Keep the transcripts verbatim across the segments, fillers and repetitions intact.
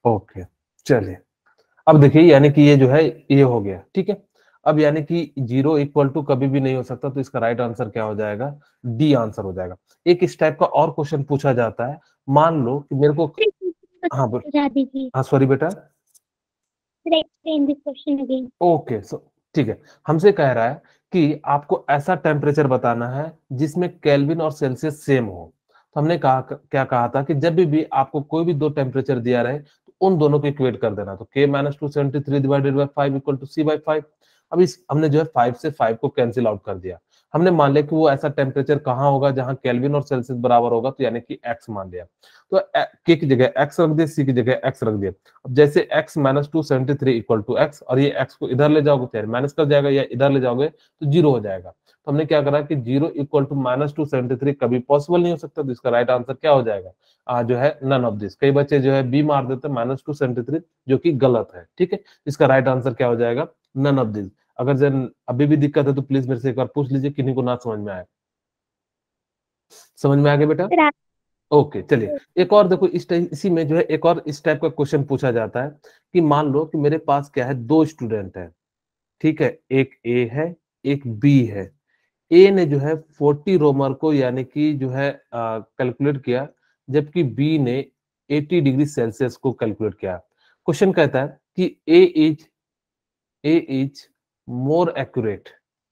Okay चलिए, अब देखिए यानी कि ये जो है ये हो गया, ठीक है। अब यानी कि जीरो इक्वल टू कभी भी नहीं हो सकता, तो इसका राइट आंसर क्या हो जाएगा, डी आंसर हो जाएगा। एक इस टाइप का और क्वेश्चन पूछा जाता है, मान लो कि मेरे को, हाँ बोल, बता दीजिए। हाँ सॉरी बेटा, explain this question again. Okay so ठीक है, हमसे कह रहा है कि आपको ऐसा टेम्परेचर बताना है जिसमें केल्विन और सेल्सियस सेम हो। तो हमने कहा, क्या कहा था कि जब भी, भी आपको कोई भी दो टेम्परेचर दिया रहे तो उन दोनों को इक्वेट कर देना। तो K minus two seventy three divided by five equal to C by five. अब इस हमने जो है फाइव से फाइव को कैंसिल आउट कर दिया। हमने मान लिया कि वो ऐसा टेम्परेचर कहाँ होगा जहां केल्विन और सेल्सियस बराबर होगा, तो यानी कि एक्स मान लिया। तो के की जगह एक्स रख दिया, सी की जगह एक्स रख दिया। अब जैसे x minus two seventy three equal to x, और ये x को इधर ले जाओगे तो माइनस कर जाएगा, या इधर ले जाओगे तो जीरो हो जाएगा। तो हमने क्या करा कि zero equal to minus two seventy three कभी पॉसिबल नहीं हो सकता, तो इसका राइट आंसर क्या हो जाएगा, आ, जो है नन ऑफ दिस। कई बच्चे जो है बी मार देते हैं माइनस टू सेवेंटी थ्री, जो कि गलत है, ठीक है। इसका राइट आंसर क्या हो जाएगा, नन ऑफ दिस। अगर जन अभी भी दिक्कत है तो प्लीज मेरे से एक बार पूछ लीजिए, किन्हीं को ना समझ में आए। समझ में आ गया बेटा? ओके okay, चलिए एक और देखो, इस इसी में जो है एक और इस टाइप का क्वेश्चन पूछा जाता है कि मान लो कि मेरे पास क्या है, दो स्टूडेंट है, ठीक है, एक ए है एक बी है। ए ने जो है फोर्टी रोमर को यानी कि जो है कैलकुलेट किया, जबकि बी ने एटी डिग्री सेल्सियस को कैलकुलेट किया। क्वेश्चन कहता है कि A is A is more accurate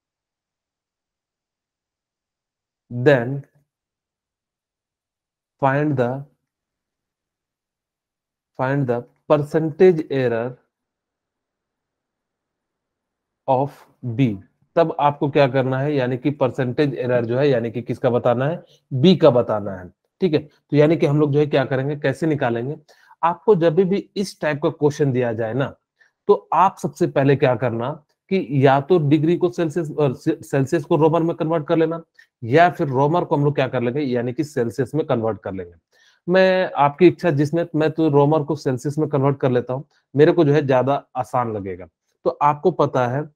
than find the find the percentage error of B. तब आपको क्या करना है, यानी कि परसेंटेज एरर जो है यानी कि किसका बताना है, बी का बताना है, ठीक है। तो यानी कि हम लोग जो है क्या करेंगे, कैसे निकालेंगे, आपको जब भी इस टाइप का क्वेश्चन दिया जाए ना, तो आप सबसे पहले क्या करना कि या तो डिग्री को सेल्सियस और सेल्सियस को रोमन में कन्वर्ट कर लेना, या फिर रोमर को हम लोग क्या कर लेंगे, यानी कि सेल्सियस में कन्वर्ट कर लेंगे। मैं आपकी इच्छा जिसमें, मैं तो रोमर को सेल्सियस में कन्वर्ट कर लेता हूँ, मेरे को जो है ज्यादा आसान लगेगा। तो आपको पता है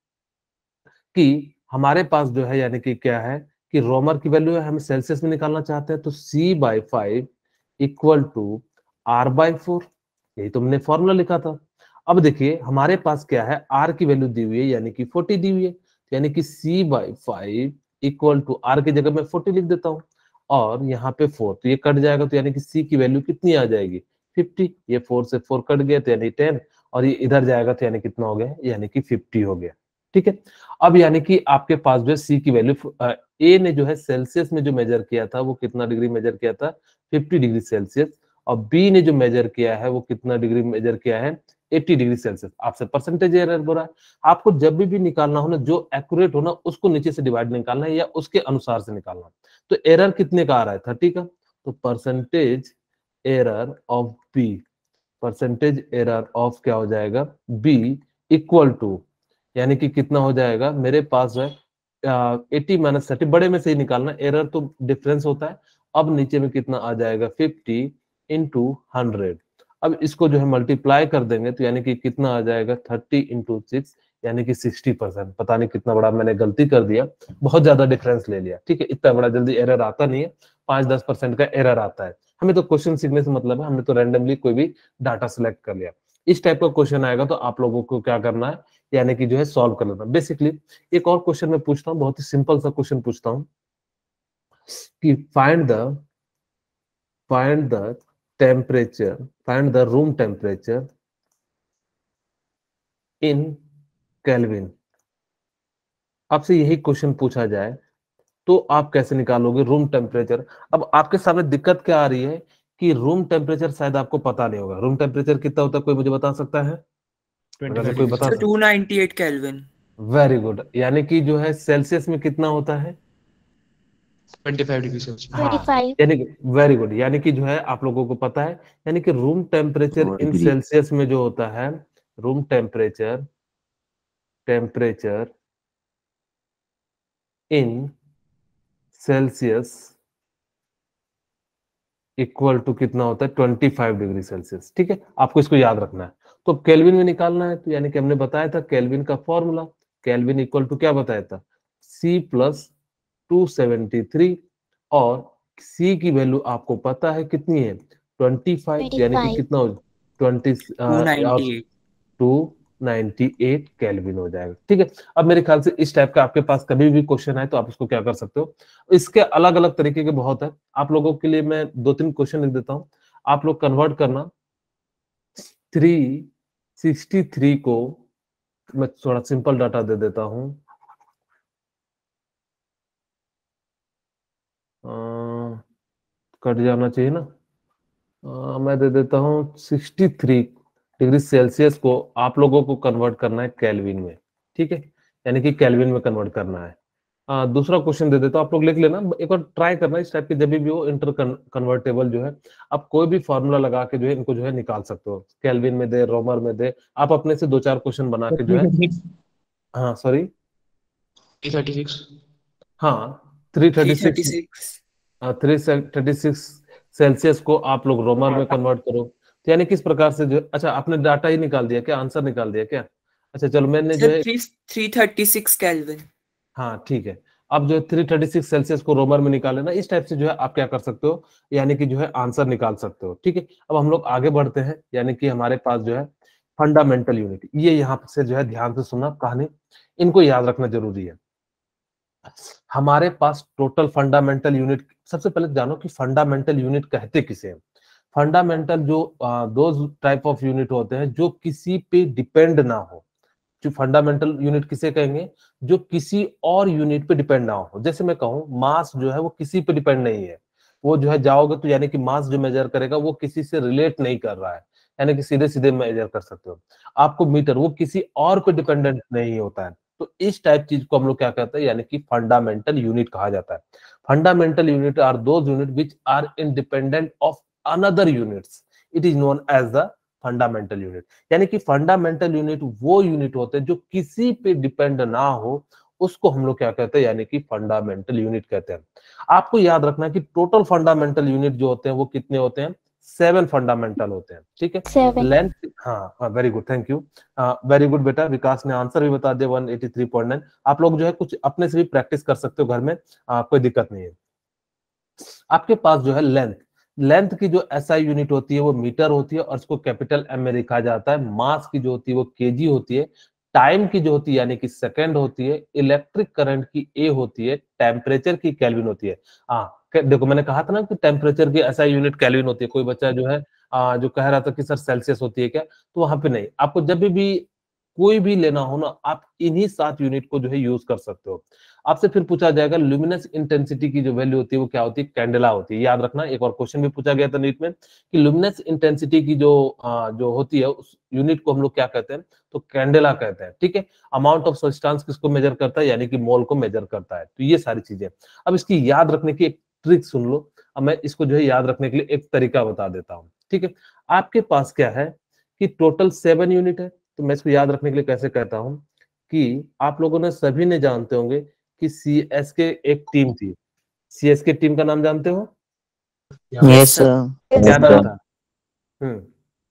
कि हमारे पास जो है यानी कि क्या है कि रोमर की वैल्यू है, हम सेल्सियस में निकालना चाहते हैं, तो C by five equal to R by four, यही तुमने फॉर्मूला लिखा था। अब देखिए हमारे पास क्या है, आर की वैल्यू दी हुई है यानी कि फोर्टी दी हुई है, यानी कि C by five equal to R की जगह मैं फोर्टी लिख देता हूँ, और यहाँ पे फोर, तो ये कट जाएगा, तो यानी कि सी की वैल्यू कितनी आ जाएगी, फिफ्टी। ये फोर से फोर कट गया तो यानी टेन, और ये इधर जाएगा तो यानी कितना हो गया, यानी कि फिफ्टी हो गया, ठीक है। अब यानी कि आपके पास जो है सी की वैल्यू, ए ने जो है सेल्सियस में जो मेजर किया था वो कितना डिग्री मेजर किया था, फिफ्टी डिग्री सेल्सियस, और बी ने जो मेजर किया है वो कितना डिग्री मेजर किया है, एटी डिग्री सेल्सियस। आपसे परसेंटेज एरर बोल रहा है, आपको जब भी, भी निकालना हो ना, जो एक्यूरेट हो ना, उसको नीचे से डिवाइड निकालना है या उसके अनुसार से निकालना है। तो एरर कितने का आ रहा है, थर्टी का, तो percentage error of B, percentage error of क्या हो जाएगा, बी इक्वल टू, यानी कि कितना हो जाएगा मेरे पास है एटी माइनस थर्टी, बड़े में से ही निकालना, एरर तो डिफरेंस होता है। अब नीचे में कितना आ जाएगा, फिफ्टी इंटू हंड्रेड। अब इसको जो है मल्टीप्लाई कर देंगे तो यानी कि कितना आ जाएगा, थर्टी इंटू सिक्स, यानी कि सिक्सटी परसेंट। पता नहीं कितना बड़ा मैंने गलती कर दिया, बहुत ज्यादा डिफरेंस ले लिया, ठीक है। इतना बड़ा जल्दी एरर आता नहीं है, पांच दस परसेंट का एरर आता है। हमें तो क्वेश्चन सीखने से मतलब है, हमने तो रैंडमली कोई भी डाटा सिलेक्ट कर लिया। इस टाइप का क्वेश्चन आएगा तो आप लोगों को क्या करना है, यानी कि जो है सॉल्व कर लेना बेसिकली। एक और क्वेश्चन मैं पूछता हूँ, बहुत ही सिंपल सा क्वेश्चन पूछता हूँ कि find the find the temperature find the room temperature in kelvin. आपसे यही क्वेश्चन पूछा जाए तो आप कैसे निकालोगे रूम टेम्परेचर। अब आपके सामने दिक्कत क्या आ रही है कि रूम टेम्परेचर शायद आपको पता नहीं होगा, रूम टेम्परेचर कितना होता है, कोई मुझे बता सकता है, अगर से कोई बता सकता। Two ninety eight kelvin. Very good, यानी कि जो है सेल्सियस में कितना होता है, ट्वेंटी फाइव डिग्री सेल्सियस। हाँ, ट्वेंटी यानी कि वेरी गुड, यानी कि जो है आप लोगों को पता है, यानी कि रूम टेम्परेचर इन सेल्सियस में जो होता है, room temperature temperature in Celsius equal to कितना होता है, ट्वेंटी फाइव डिग्री सेल्सियस, ठीक है। आपको इसको याद रखना है। तो केल्विन में निकालना है, तो यानी कि हमने बताया था केल्विन का फॉर्मूला, केल्विन इक्वल टू क्या बताया था, C plus two seventy three, और सी की वैल्यू आपको पता है कितनी है, ट्वेंटी फाइव, यानी कि फाइव कितना हो twenty two ninety eight two ninety eight kelvin हो जाएगा। ठीक है, अब मेरे ख्याल से इस टाइप का आपके पास कभी भी क्वेश्चन है तो आप इसको क्या कर सकते हो, इसके अलग अलग तरीके के बहुत है। आप लोगों के लिए मैं दो तीन क्वेश्चन लिख देता हूँ, आप लोग कन्वर्ट करना। थ्री सिक्सटी थ्री को मैं थोड़ा सिंपल डाटा दे देता हूँ, कट जाना चाहिए ना, आ, मैं दे देता हूँ सिक्सटी थ्री डिग्री सेल्सियस को आप लोगों को कन्वर्ट करना है केल्विन में। ठीक है, यानी कि केल्विन में कन्वर्ट करना है। आ, दूसरा क्वेश्चन दे देता हूँ, आप लोग लिख लेना, एक बार ट्राई करना इस टाइप के जब भी हो इंटर कन्वर्टेबल जो है आप कोई भी फॉर्मूला लगा के जो है इनको जो है निकाल सकते हो, केल्विन में दे, रोमर में दे, आप अपने से दो चार क्वेश्चन बना के जो है। हाँ सॉरी, थ्री थर्टी सिक्स हाँ three three thirty thirty six six three thirty six Celsius को आप लोग रोमर में कन्वर्ट करो। तो यानी किस प्रकार से जो, अच्छा आपने डाटा ही निकाल दिया क्या, आंसर निकाल दिया क्या? अच्छा चलो मैंने जो सर है, three three thirty six kelvin. हाँ ठीक है, अब जो है थ्री थर्टी सिक्स सेल्सियस को रोमर में निकाले ना, इस टाइप से जो है आप क्या कर सकते हो, यानी कि जो है आंसर निकाल सकते हो। ठीक है, अब हम लोग आगे बढ़ते हैं, यानी कि हमारे पास जो है फंडामेंटल यूनिट, ये यहाँ से जो है ध्यान से सुनना कहानी, इनको याद रखना जरूरी है। हमारे पास टोटल फंडामेंटल यूनिट, सबसे पहले जानो कि फंडामेंटल यूनिट कहते किसे हैं। फंडामेंटल जो दो टाइप ऑफ यूनिट होते हैं जो किसी पे डिपेंड ना हो, जो फंडामेंटल यूनिट किसे कहेंगे, जो किसी और यूनिट पे डिपेंड ना हो। जैसे मैं कहूँ मास जो है वो किसी पे डिपेंड नहीं है, वो जो है जाओगे तो यानी कि मास जो मेजर करेगा वो किसी से रिलेट नहीं कर रहा है, यानी कि सीधे सीधे मेजर कर सकते हो। आपको मीटर, वो किसी और पे डिपेंडेंट नहीं होता है। तो इस टाइप चीज को हम लोग क्या कहते हैं, यानी कि फंडामेंटल यूनिट कहा जाता है। Fundamental unit are those unit which are independent of another units, it is known as the fundamental unit. यानी कि फंडामेंटल यूनिट वो यूनिट होते हैं जो किसी पे डिपेंड ना हो, उसको हम लोग क्या कहते हैं, यानी कि फंडामेंटल यूनिट कहते हैं। आपको याद रखना है कि टोटल फंडामेंटल यूनिट जो होते हैं वो कितने होते हैं, सेवन फंडामेंटल होते हैं। ठीक है, सेवन। लेंथ, हाँ हाँ very good, thank you, very good बेटा, विकास ने आंसर भी बता दिया one eighty three point nine. आप लोग जो है कुछ अपने से भी प्रैक्टिस कर सकते हो घर में, आ, कोई दिक्कत नहीं है। आपके पास जो है लेंथ, लेंथ की जो एसआई यूनिट होती है वो मीटर होती है और इसको कैपिटल एम में लिखा जाता है। मास की जो होती है वो केजी होती है। टाइम की जो होती है यानी कि सेकंड होती है। इलेक्ट्रिक करंट की ए होती है। टेम्परेचर की केल्विन होती है। हाँ देखो मैंने कहा था ना कि टेम्परेचर की एसआई यूनिट केल्विन होती है। कोई बच्चा जो है आ, जो कह रहा था कि सर सेल्सियस होती है क्या, तो वहां पे नहीं, आपको जब भी कोई भी लेना हो ना आप इन्हीं सात यूनिट को जो है यूज कर सकते हो। आपसे फिर पूछा जाएगा लुमिनस इंटेंसिटी की जो वैल्यू होती है वो क्या होती है, कैंडेला होती है। याद रखना, एक और क्वेश्चन भी पूछा गया था नीट में कि लुमिनस इंटेंसिटी की जो आ, जो होती है उस यूनिट को हम लोग क्या कहते हैं, तो कैंडेला कहते हैं। ठीक है, अमाउंट ऑफ सब्सटेंस किसको मेजर करता है, यानी कि मोल को मेजर करता है। तो ये सारी चीजें, अब इसकी याद रखने की एक ट्रिक सुन लो। अब मैं इसको जो है याद रखने के लिए एक तरीका बता देता हूँ। ठीक है, आपके पास क्या है कि टोटल सेवन यूनिट है, तो मैं इसको याद रखने के लिए कैसे कहता हूँ कि आप लोगों ने सभी ने जानते होंगे कि सी एस के एक टीम थी। सी एस के टीम का नाम जानते हो, यस सर। क्या नाम था? हम्म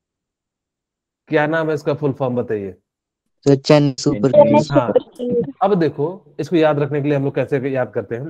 क्या नाम है इसका फुल फॉर्म बताइए। तो चेन्नई सुपर चेन्नई किंग्स। हाँ, सुपर किंग्स। अब देखो इसको याद रखने के लिए हम लोग कैसे याद करते हैं।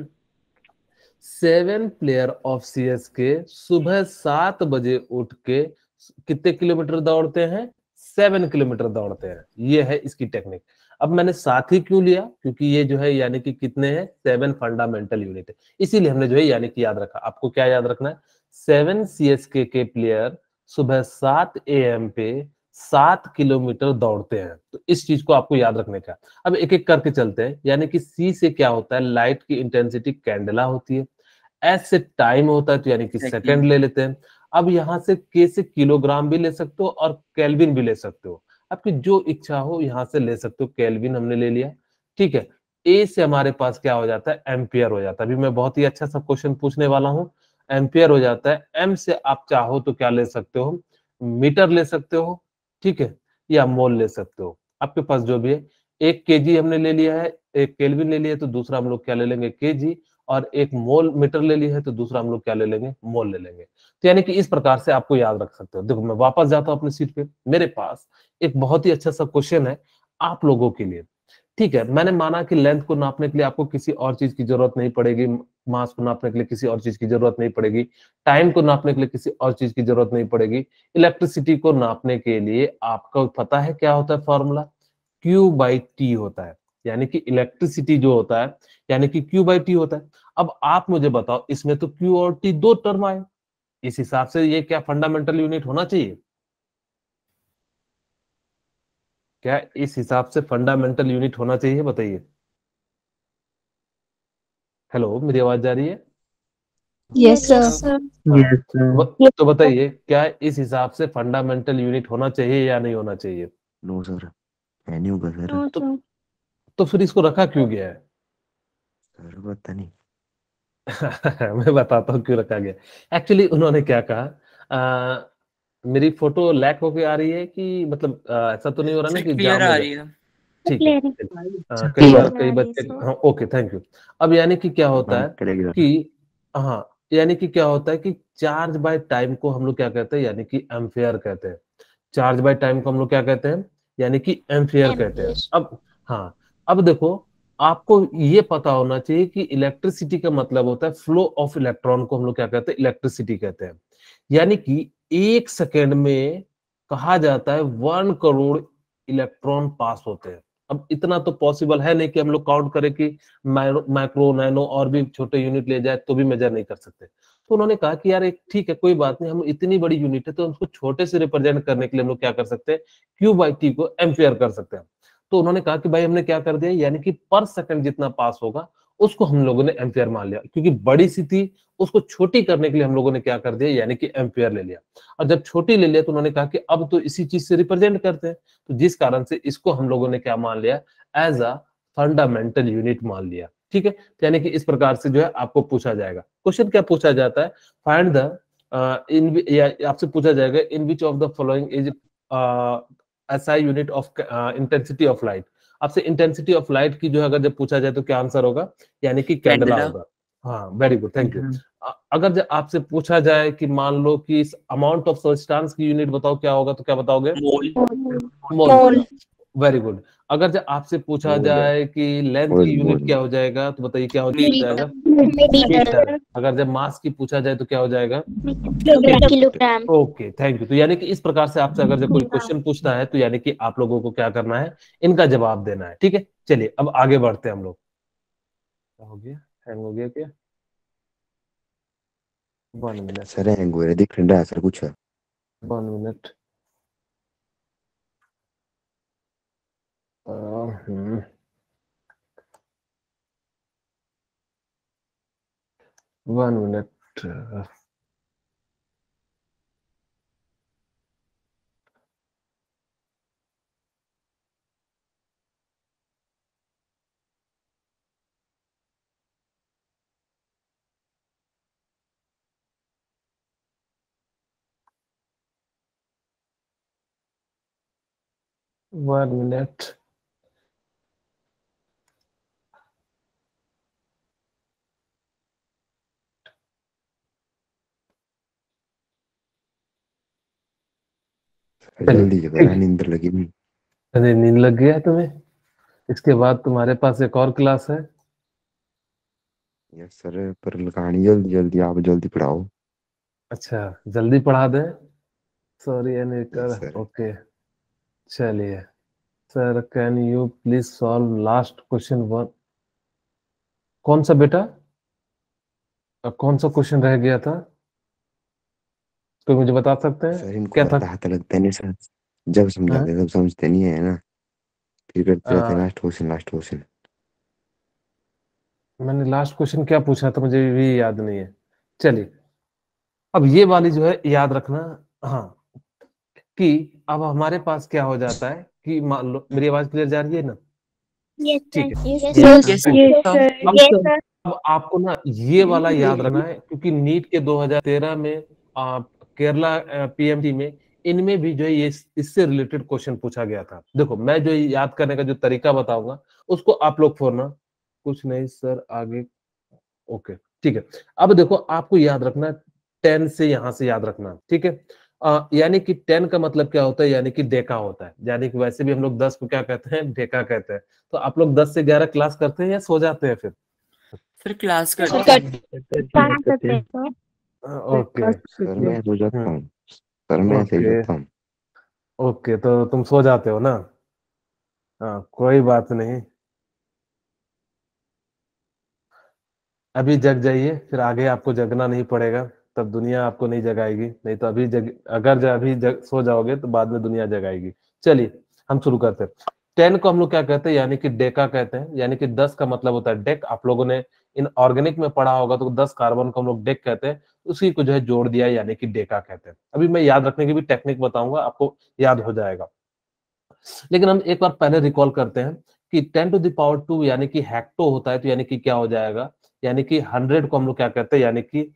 Seven player of C S K सुबह सात बजे उठ के कितने किलोमीटर दौड़ते हैं, सेवन किलोमीटर दौड़ते हैं। ये है इसकी टेक्निक। अब मैंने साथ ही क्यों लिया, क्योंकि ये जो है यानी कि कितने हैं, सेवन फंडामेंटल यूनिट है, इसीलिए हमने जो है यानी कि याद रखा। आपको क्या याद रखना है, सेवन सी एस के के प्लेयर सुबह सात ए एम पे सात किलोमीटर दौड़ते हैं। तो इस चीज को आपको याद रखने का। अब एक एक करके चलते हैं, यानी कि सी से क्या होता है, लाइट की इंटेंसिटी कैंडेला होती है। एस से टाइम होता है तो यानी कि सेकंड ले लेते हैं। अब यहां से के से किलोग्राम भी ले सकते हो और केल्विन भी ले सकते हो, आपकी जो इच्छा हो यहां से ले सकते हो। केल्विन हमने ले लिया, ठीक है। ए से हमारे पास क्या हो जाता है, एम्पियर हो जाता है। अभी मैं बहुत ही अच्छा सा क्वेश्चन पूछने वाला हूं, एम्पियर हो जाता है। एम से आप चाहो तो क्या ले सकते हो, मीटर ले सकते हो, ठीक है, या मोल ले सकते हो, आपके पास जो भी है। एक केजी हमने ले लिया है, एक केल्विन ले लिया है, तो दूसरा हम लोग क्या ले लेंगे, केजी, और एक मोल मीटर ले लिया है तो दूसरा हम लोग क्या ले लेंगे, मोल ले लेंगे। तो यानी कि इस प्रकार से आपको याद रख सकते हो। देखो मैं वापस जाता हूं अपनी सीट पे, मेरे पास एक बहुत ही अच्छा सा क्वेश्चन है आप लोगों के लिए ठीक है, मैंने माना कि लेंथ को नापने के लिए आपको किसी और चीज की जरूरत नहीं पड़ेगी, मास को नापने के लिए किसी और चीज की जरूरत नहीं पड़ेगी, टाइम को नापने के लिए किसी और चीज की जरूरत नहीं पड़ेगी। इलेक्ट्रिसिटी को नापने के लिए आपको पता है क्या होता है फॉर्मूला, Q बाई टी होता है, यानी कि इलेक्ट्रिसिटी जो होता है यानी कि Q बाई टी होता है। अब आप मुझे बताओ, इसमें तो Q और T दो टर्म आए, इस हिसाब से ये क्या फंडामेंटल यूनिट होना चाहिए? क्या इस हिसाब से फंडामेंटल यूनिट होना चाहिए? बताइए। हेलो, मेरी आवाज जा रही है? Yes, sir. Yes, sir. ब- तो बताइए, क्या इस हिसाब से फंडामेंटल यूनिट होना चाहिए या नहीं होना चाहिए? नो सर, है नहीं होगा सर। No, तो sir. तो फिर इसको रखा क्यों गया है? सर पता नहीं। मैं बताता हूँ क्यों रखा गया। एक्चुअली उन्होंने क्या कहा, आ, मेरी फोटो लैक होके आ रही है कि मतलब आ, ऐसा तो नहीं हो रहा ना कि क्लियर जाम आ हो रही जाए? है। ठीक है। Clear. आ, कई बार Clear कई आ रही है, बच्चे, sir. हाँ ओके थैंक यू। अब यानी कि क्या होता है करेगी सर। कि हाँ, यानी कि क्या होता है कि चार्ज बाय टाइम को हम लोग क्या कहते हैं, यानी कि एम्पियर कहते हैं। चार्ज बाय टाइम को हम लोग क्या कहते हैं, यानी कि एम्पियर कहते हैं। Ampere. अब हाँ, अब देखो, आपको ये पता होना चाहिए कि इलेक्ट्रिसिटी का मतलब होता है फ्लो ऑफ इलेक्ट्रॉन को हम लोग क्या कहते हैं, इलेक्ट्रिसिटी कहते हैं। यानी कि एक सेकेंड में कहा जाता है वन करोड़ इलेक्ट्रॉन पास होते हैं। अब इतना तो पॉसिबल है नहीं कि हम लोग काउंट करें कि माइक्रो नैनो और भी छोटे यूनिट ले जाए तो भी मेजर नहीं कर सकते। तो उन्होंने कहा कि यार एक ठीक है, कोई बात नहीं, हम इतनी बड़ी यूनिट है तो उसको छोटे से रिप्रेजेंट करने के लिए हम लोग क्या कर सकते हैं, क्यू बाई टी को एम्पियर कर सकते हैं। तो उन्होंने कहा कि भाई हमने क्या कर दिया, यानी कि पर सेकंड जितना पास होगा उसको हम लोगों ने एम्पियर मान लिया, क्योंकि बड़ी सी थी उसको छोटी करने के लिए हम लोगों ने क्या कर दिया, यानी कि एम्पियर ले लिया। और जब छोटी ले लिया तो उन्होंने कहा कि अब तो इसी चीज से रिप्रेजेंट करते हैं, तो जिस कारण से इसको हम लोगों ने क्या मान लिया, एज अ फंडामेंटल यूनिट मान लिया। ठीक है, यानी कि इस प्रकार से जो है आपको पूछा जाएगा। क्वेश्चन क्या पूछा जाता है, फाइंड द इन, आपसे पूछा जाएगा in which of the following is SI unit of intensity of light. आपसे इंटेंसिटी ऑफ लाइट की जो है अगर जब पूछा जाए तो क्या आंसर होगा, यानी कि कैंडला कैंडला। होगा। हाँ वेरी गुड, थैंक यू। अगर जब आपसे पूछा जाए कि मान लो कि इस अमाउंट ऑफ सब्सटेंस की यूनिट बताओ क्या होगा, तो क्या बताओगे, मोल। मोल। Very good. अगर जब आपसे पूछा मोल है। जाए कि लेंथ मोल, की यूनिट मोल। क्या हो जाएगा, तो बताइए क्या हो मीटर। जाएगा, Meter. मीटर। अगर जब मास की पूछा जाए तो क्या हो जाएगा, Kilogram. Okay thank you. तो यानी कि इस प्रकार से आपसे अगर जब कोई क्वेश्चन पूछता है तो यानी कि आप लोगों को क्या करना है, इनका जवाब देना है। ठीक है, चलिए अब आगे बढ़ते हैं हम लोग। क्या हो गया, हैंग हो गया क्या? वन मिनट, सर हैंग हो रहा है, दिख रहा है सर कुछ है। One minute. Hmm one minute. One minute. जल्दी से ठीक करा, है। नींद लगी नहीं। अरे नींद लग गया तुम्हें? इसके बाद तुम्हारे पास एक और क्लास है। यस सर, पर कहानी जल्दी जल्दी, आप जल्दी पढ़ाओ। अच्छा, जल्दी पढ़ा दे। सॉरी यस अनिकर, सर। ओके चलिए। Sir can you please solve last question one. कौन सा बेटा, अब कौन सा क्वेश्चन रह गया था, कोई मुझे बता सकते हैं सर इनको क्या था? पता था लगता नहीं सर, जब हाँ? समझाते हैं तब समझते नहीं है ना, फिर करते रहते हैं आ, लास्ट क्वेश्चन लास्ट क्वेश्चन। मैंने लास्ट क्वेश्चन क्या पूछा था मुझे भी याद नहीं है। चलिए, अब ये वाली जो है याद रखना। हाँ, कि अब हमारे पास क्या हो जाता है कि मान लो, मेरी आवाज क्लियर जा रही है ना? Yes, sir. ठीक है। Yes, Yes, sir. Yes, thank you। Yes, sir. अब Yes, sir. अब आपको ना ये वाला याद रखना है, क्योंकि नीट के दो हज़ार तेरह में आ, केरला पीएमटी में इनमें भी जो है ये इससे रिलेटेड क्वेश्चन पूछा गया था। देखो मैं जो याद करने का जो तरीका बताऊंगा उसको आप लोग फोड़ना। कुछ नहीं सर, आगे ओके ठीक है। अब देखो आपको याद रखना, टेन से यहां से याद रखना, ठीक है। अ, यानी कि टेन का मतलब क्या होता है, यानी कि डेका होता है, यानी कि वैसे भी हम लोग दस को क्या कहते हैं, डेका कहते हैं। तो आप लोग दस से ग्यारह क्लास करते हैं या सो जाते हैं फिर? फिर क्लास करते कर हैं। सकते हैं सर। ओके। सर मैं सो जाता हम्म, हूँ। सर मैं सही ओके। जाता हूँ। ओके, तो तुम सो जाते हो ना? हाँ, कोई बात नहीं, अभी जग जाइए, फिर आगे आपको जगना नहीं पड़ेगा, तब दुनिया आपको नहीं जगाएगी। नहीं तो अभी जग अगर जब अभी जग सो जाओगे तो बाद में दुनिया जगाएगी। चलिए हम शुरू करते हैं। टेन को हम लोग क्या कहते हैं, यानी कि डेका कहते हैं, यानी कि दस का मतलब होता है डेक। आप लोगों ने इन ऑर्गेनिक में पढ़ा होगा, तो दस कार्बन को हम लोग डेक कहते हैं, उसी को जो है जोड़ दिया, यानी कि डेका कहते हैं। अभी मैं याद रखने की भी टेक्निक बताऊंगा, आपको याद हो जाएगा। लेकिन हम एक बार पहले रिकॉल करते हैं कि टेन टू दावर टू यानी कि हेक्टो होता है, तो यानी कि क्या हो जाएगा, यानी कि हंड्रेड को हम लोग क्या कहते हैं, यानी कि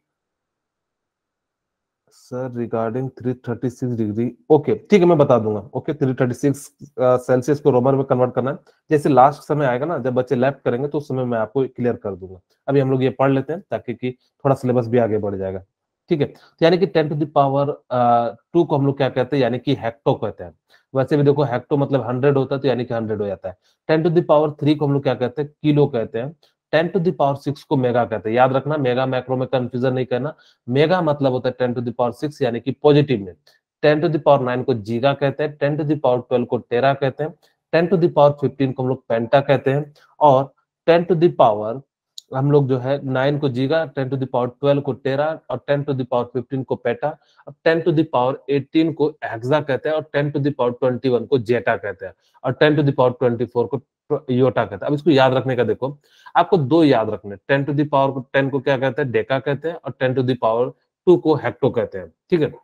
sir regarding three thirty six degree, okay ठीक है, मैं बता दूंगा। Okay, three thirty six Celsius को रोमन में कन्वर्ट करना है। जैसे लास्ट समय आएगा ना, जब बच्चे लैब करेंगे, तो उस समय मैं आपको क्लियर कर दूंगा। अभी हम लोग ये पढ़ लेते हैं, ताकि कि थोड़ा सिलेबस भी आगे बढ़ जाएगा। ठीक है, तो यानी कि टेन टू दावर टू को हम लोग क्या कहते हैं, यानी कि हेक्टो कहते हैं। वैसे भी देखो, हेक्टो मतलब हंड्रेड होता है, तो यानी कि हंड्रेड हो जाता है। टेन टू दावर थ्री को हम लोग क्या कहते हैं, किलो कहते हैं। टेन टू दावर सिक्स को मेगा कहते हैं। याद रखना, मेगा मैक्रो में कंफ्यूजन नहीं करना। मेगा मतलब होता है टेन टू दावर सिक्स, यानी कि पॉजिटिव में। टेन टू दावर नाइन को जीगा कहते हैं। टेन टू दावर ट्वेल्व को टेरा कहते हैं। टेन टू दावर फिफ्टीन को हम लोग पेंटा कहते हैं। और टेन टू दावर हम लोग जो है नाइन को giga, ten to the power twelve को टेरा, और टेन टू दावर फिफ्टीन को पेटा, और टेन टू दावर एटीन को हेक्सा कहते हैं, और ten to the power twenty one को जेटा कहते हैं, और ten to the power twenty four को योटा कहते हैं। अब इसको याद रखने का देखो, आपको दो याद रखने, टेन टू दावर टेन को क्या कहते हैं, डेका कहते हैं, और टेन टू दावर टू को हेक्टो कहते हैं। ठीक है,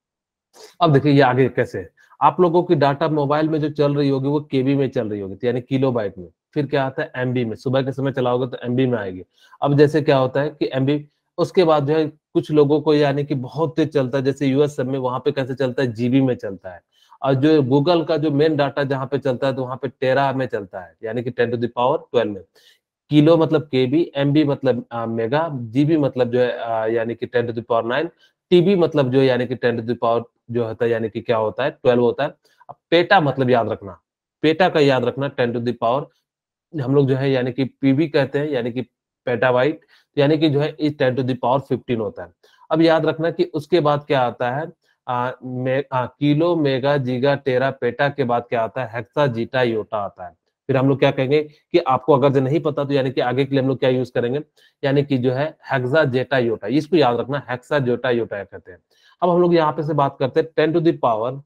अब देखिए ये आगे कैसे है। आप लोगों की डाटा मोबाइल में जो चल रही होगी वो केबी में चल रही होगी, तो यानी किलो बाइट में। फिर क्या आता है, एमबी में। सुबह के समय चलाओगे तो एमबी में आएगी। अब जैसे क्या होता है कि एमबी, उसके बाद जो है कुछ लोगों को यानी कि बहुत तेज चलता है, जैसे यूएस सब में, वहां पे कैसे चलता है, जीबी में चलता है। और जो गूगल का जो मेन डाटा जहाँ पे चलता है, तो वहां पे टेरा में चलता है, यानी कि टेन टू दावर ट्वेल्व में। किलो मतलब केबी, एमबी मतलब आ, मेगा, जीबी मतलब जो है आ, यानी कि ten to the power nine, TB मतलब जो है यानी कि टेन टू दावर जो होता है, यानी कि क्या होता है, ट्वेल्व होता है। अब पेटा मतलब याद रखना, पेटा का याद रखना, टेन टू दावर हम लोग जो है यानी कि पीबी कहते हैं, यानी कि पेटाबाइट, यानी कि जो है इस टेन टू दावर फिफ्टीन होता है। अब याद रखना कि उसके बाद क्या आता है, आ, मे, आ, kilo, mega, giga, tera, peta के बाद क्या आता है, हेक्सा, जीटा, योटा आता है। फिर हम लोग क्या कहेंगे कि आपको अगर जो नहीं पता, तो यानी कि आगे के लिए हम लोग क्या यूज करेंगे, यानी कि जो है हेक्सा, जेटा, योटा, इसको याद रखना, हेक्सा, जोटा, योटा कहते हैं। अब हम लोग यहाँ पे से बात करते हैं, ten to the power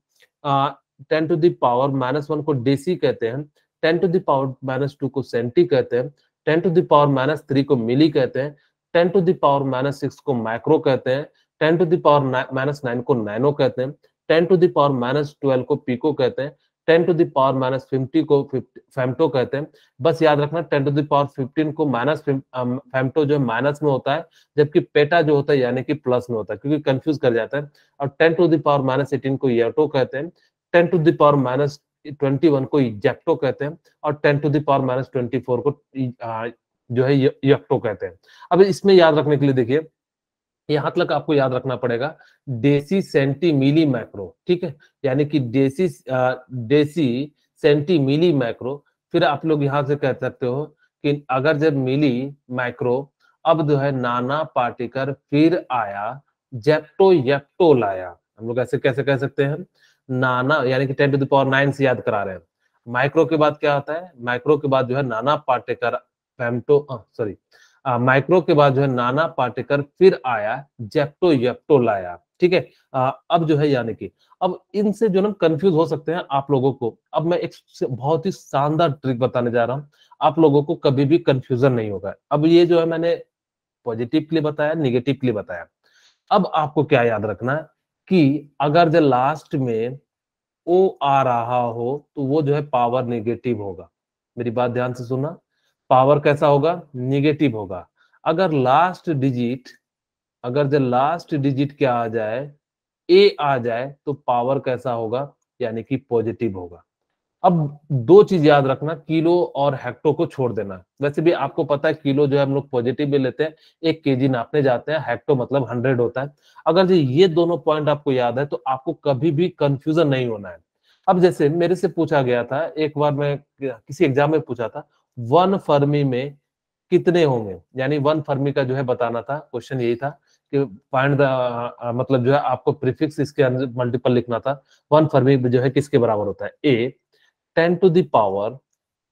ten to the power minus one को डेसी कहते हैं। Ten to the power minus two को सेंटी कहते हैं। Ten to the power minus three को मिली कहते हैं। Ten to the power minus six को माइक्रो कहते हैं। Ten to the power minus nine को नैनो कहते हैं। Ten to the power minus twelve को पिको कहते हैं। Ten to the power minus fifty को फेम्टो कहते हैं। बस याद रखना, टेन टू दावर फिफ्टीन को माइनस फेम्टो जो है माइनस में होता है, जबकि पेटा जो होता है यानी कि प्लस में होता है, क्योंकि कंफ्यूज कर जाता है। और ten to the power minus eighteen को येटो कहते हैं। Ten to the power minus twenty one को इजेक्टो कहते हैं। और ten to the power minus twenty four को आ, जो है यक्टो कहते हैं। अब इसमें याद रखने के लिए देखिए, यहां तक आपको याद रखना पड़ेगा, डेसी, सेंटी, मिली, मैक्रो। ठीक है, यानी कि deci uh, deci, centi, milli, macro. फिर आप लोग यहां से कह सकते हो कि अगर जब मिली, माइक्रो, अब जो है नाना, पार्टिकल, फिर आया जेप्टो, येप्टो लाया। हम लोग ऐसे कैसे कह सकते हैं, नाना यानी कि टेन टू दावर नाइन से याद करा रहे हैं। माइक्रो के बाद क्या आता है, माइक्रो के बाद जो है नाना, पार्टिकल, फेम्टो, सॉरी, माइक्रो के बाद जो है नाना, पार्टिकल, फिर आया जेप्टो, येप्टो लाया। ठीक है, आ, अब जो है यानी कि अब इनसे जो ना कंफ्यूज हो सकते हैं आप लोगों को। अब मैं एक बहुत ही शानदार ट्रिक बताने जा रहा हूँ, आप लोगों को कभी भी कंफ्यूजन नहीं होगा। अब ये जो है मैंने पॉजिटिव के लिए बताया, निगेटिव के लिए बताया। अब आपको क्या याद रखना है कि अगर जो लास्ट में ओ आ रहा हो, तो वो जो है पावर नेगेटिव होगा। मेरी बात ध्यान से सुनना, पावर कैसा होगा, नेगेटिव होगा। अगर लास्ट डिजिट अगर जो लास्ट डिजिट क्या आ जाए, ए आ जाए, तो पावर कैसा होगा, यानी कि पॉजिटिव होगा। अब दो चीज याद रखना, किलो और हेक्टो को छोड़ देना। वैसे भी आपको पता है किलो जो है हम लोग पॉजिटिव में लेते हैं, एक केजी नापने जाते हैं, हेक्टो मतलब हंड्रेड होता है। अगर जो ये दोनों पॉइंट आपको याद है तो आपको कभी भी कंफ्यूजन नहीं होना है। अब जैसे मेरे से पूछा गया था एक बार, मैं किसी एग्जाम में पूछा था वन फर्मी में कितने होंगे, यानी वन फर्मी का जो है बताना था, क्वेश्चन यही था कि फाइंड द मतलब जो है आपको प्रीफिक्स इसके अंदर मल्टीपल लिखना था। वन फर्मी जो है किसके बराबर होता है? A ten to the power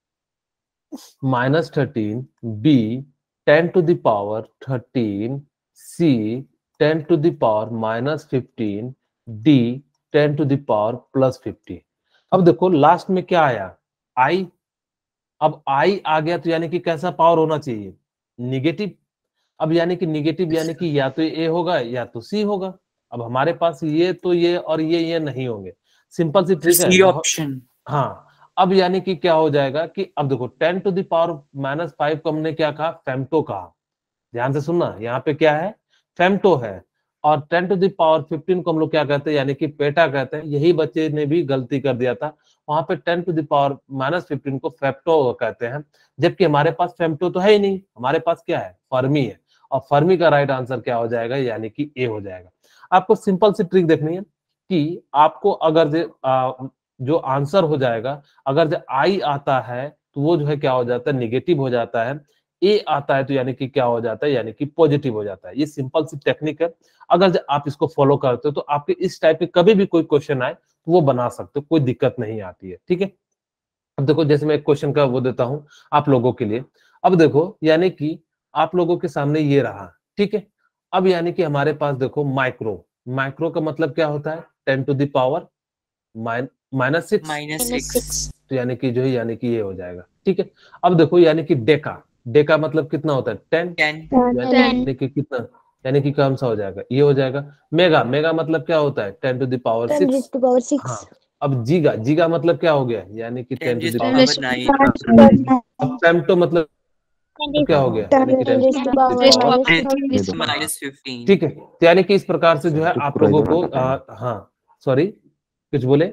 minus thirteen, B ten to the power thirteen, C ten to the power minus fifteen, D ten to the power plus fifty. अब देखो लास्ट में क्या आया? आई। अब आई आ गया तो यानी कि कैसा पावर होना चाहिए? निगेटिव। अब यानी कि निगेटिव यानी कि या तो ए होगा या तो सी होगा। अब हमारे पास ये तो ये और ये ये नहीं होंगे। सिंपल सी ट्रिक है। C option. हाँ, अब यानी कि क्या हो जाएगा कि अब देखो ten to the power minus five को हमने क्या कहा? फेम्टो कहा। ध्यान से सुनना, यहाँ पे क्या है? फेम्टो है। और ten to the power fifteen को हम लोग क्या कहते हैं? यानी कि पेटा कहते हैं। यही बच्चे ने भी गलती कर दिया था, वहां पे ten to the power minus fifteen को फेप्टो कहते हैं, जबकि हमारे पास फेम्टो तो है ही नहीं, हमारे पास क्या है? फर्मी है। और फर्मी का राइट आंसर क्या हो जाएगा? यानी कि ए हो जाएगा। आपको सिंपल सी ट्रिक देखनी है कि आपको अगर जो, आ, जो आंसर हो जाएगा, अगर जो आई आता है तो वो जो है क्या हो जाता है? निगेटिव हो जाता है। ए आता है तो यानी कि क्या हो जाता है? यानी कि पॉजिटिव हो जाता है। ये सिंपल सी टेक्निक है। अगर जो आप इसको फॉलो करते हो तो आपके इस टाइप के कभी भी कोई क्वेश्चन आए तो वो बना सकते हो, कोई दिक्कत नहीं आती है। ठीक है, अब देखो जैसे मैं एक क्वेश्चन का वो देता हूं आप लोगों के लिए। अब देखो यानी कि आप लोगों के सामने ये रहा, ठीक है। अब यानी कि हमारे पास देखो माइक्रो, माइक्रो का मतलब क्या होता है? Ten to the power minus six, minus minus six. Six, तो यानी कि जो है यानी कि ये हो जाएगा। ठीक है, अब देखो यानी कि डेका, डेका मतलब कितना होता है? Ten, ten. टेन, यानी कि कितना? यानी कि कौन सा हो जाएगा? ये हो जाएगा। मेगा, मेगा मतलब क्या होता है? Ten to the power ten six. To power six, हाँ, अब जीगा, जीगा मतलब क्या हो गया? यानी कि ten ten to to the the power. Power nine. अब फेम्टो मतलब क्या हो गया? यानी कि ten to the power. Minus fifteen. ठीक है, तो यानी कि इस प्रकार से जो है तो आप पूरा लोगों इधर को आता आ, है। हाँ सॉरी कुछ बोले?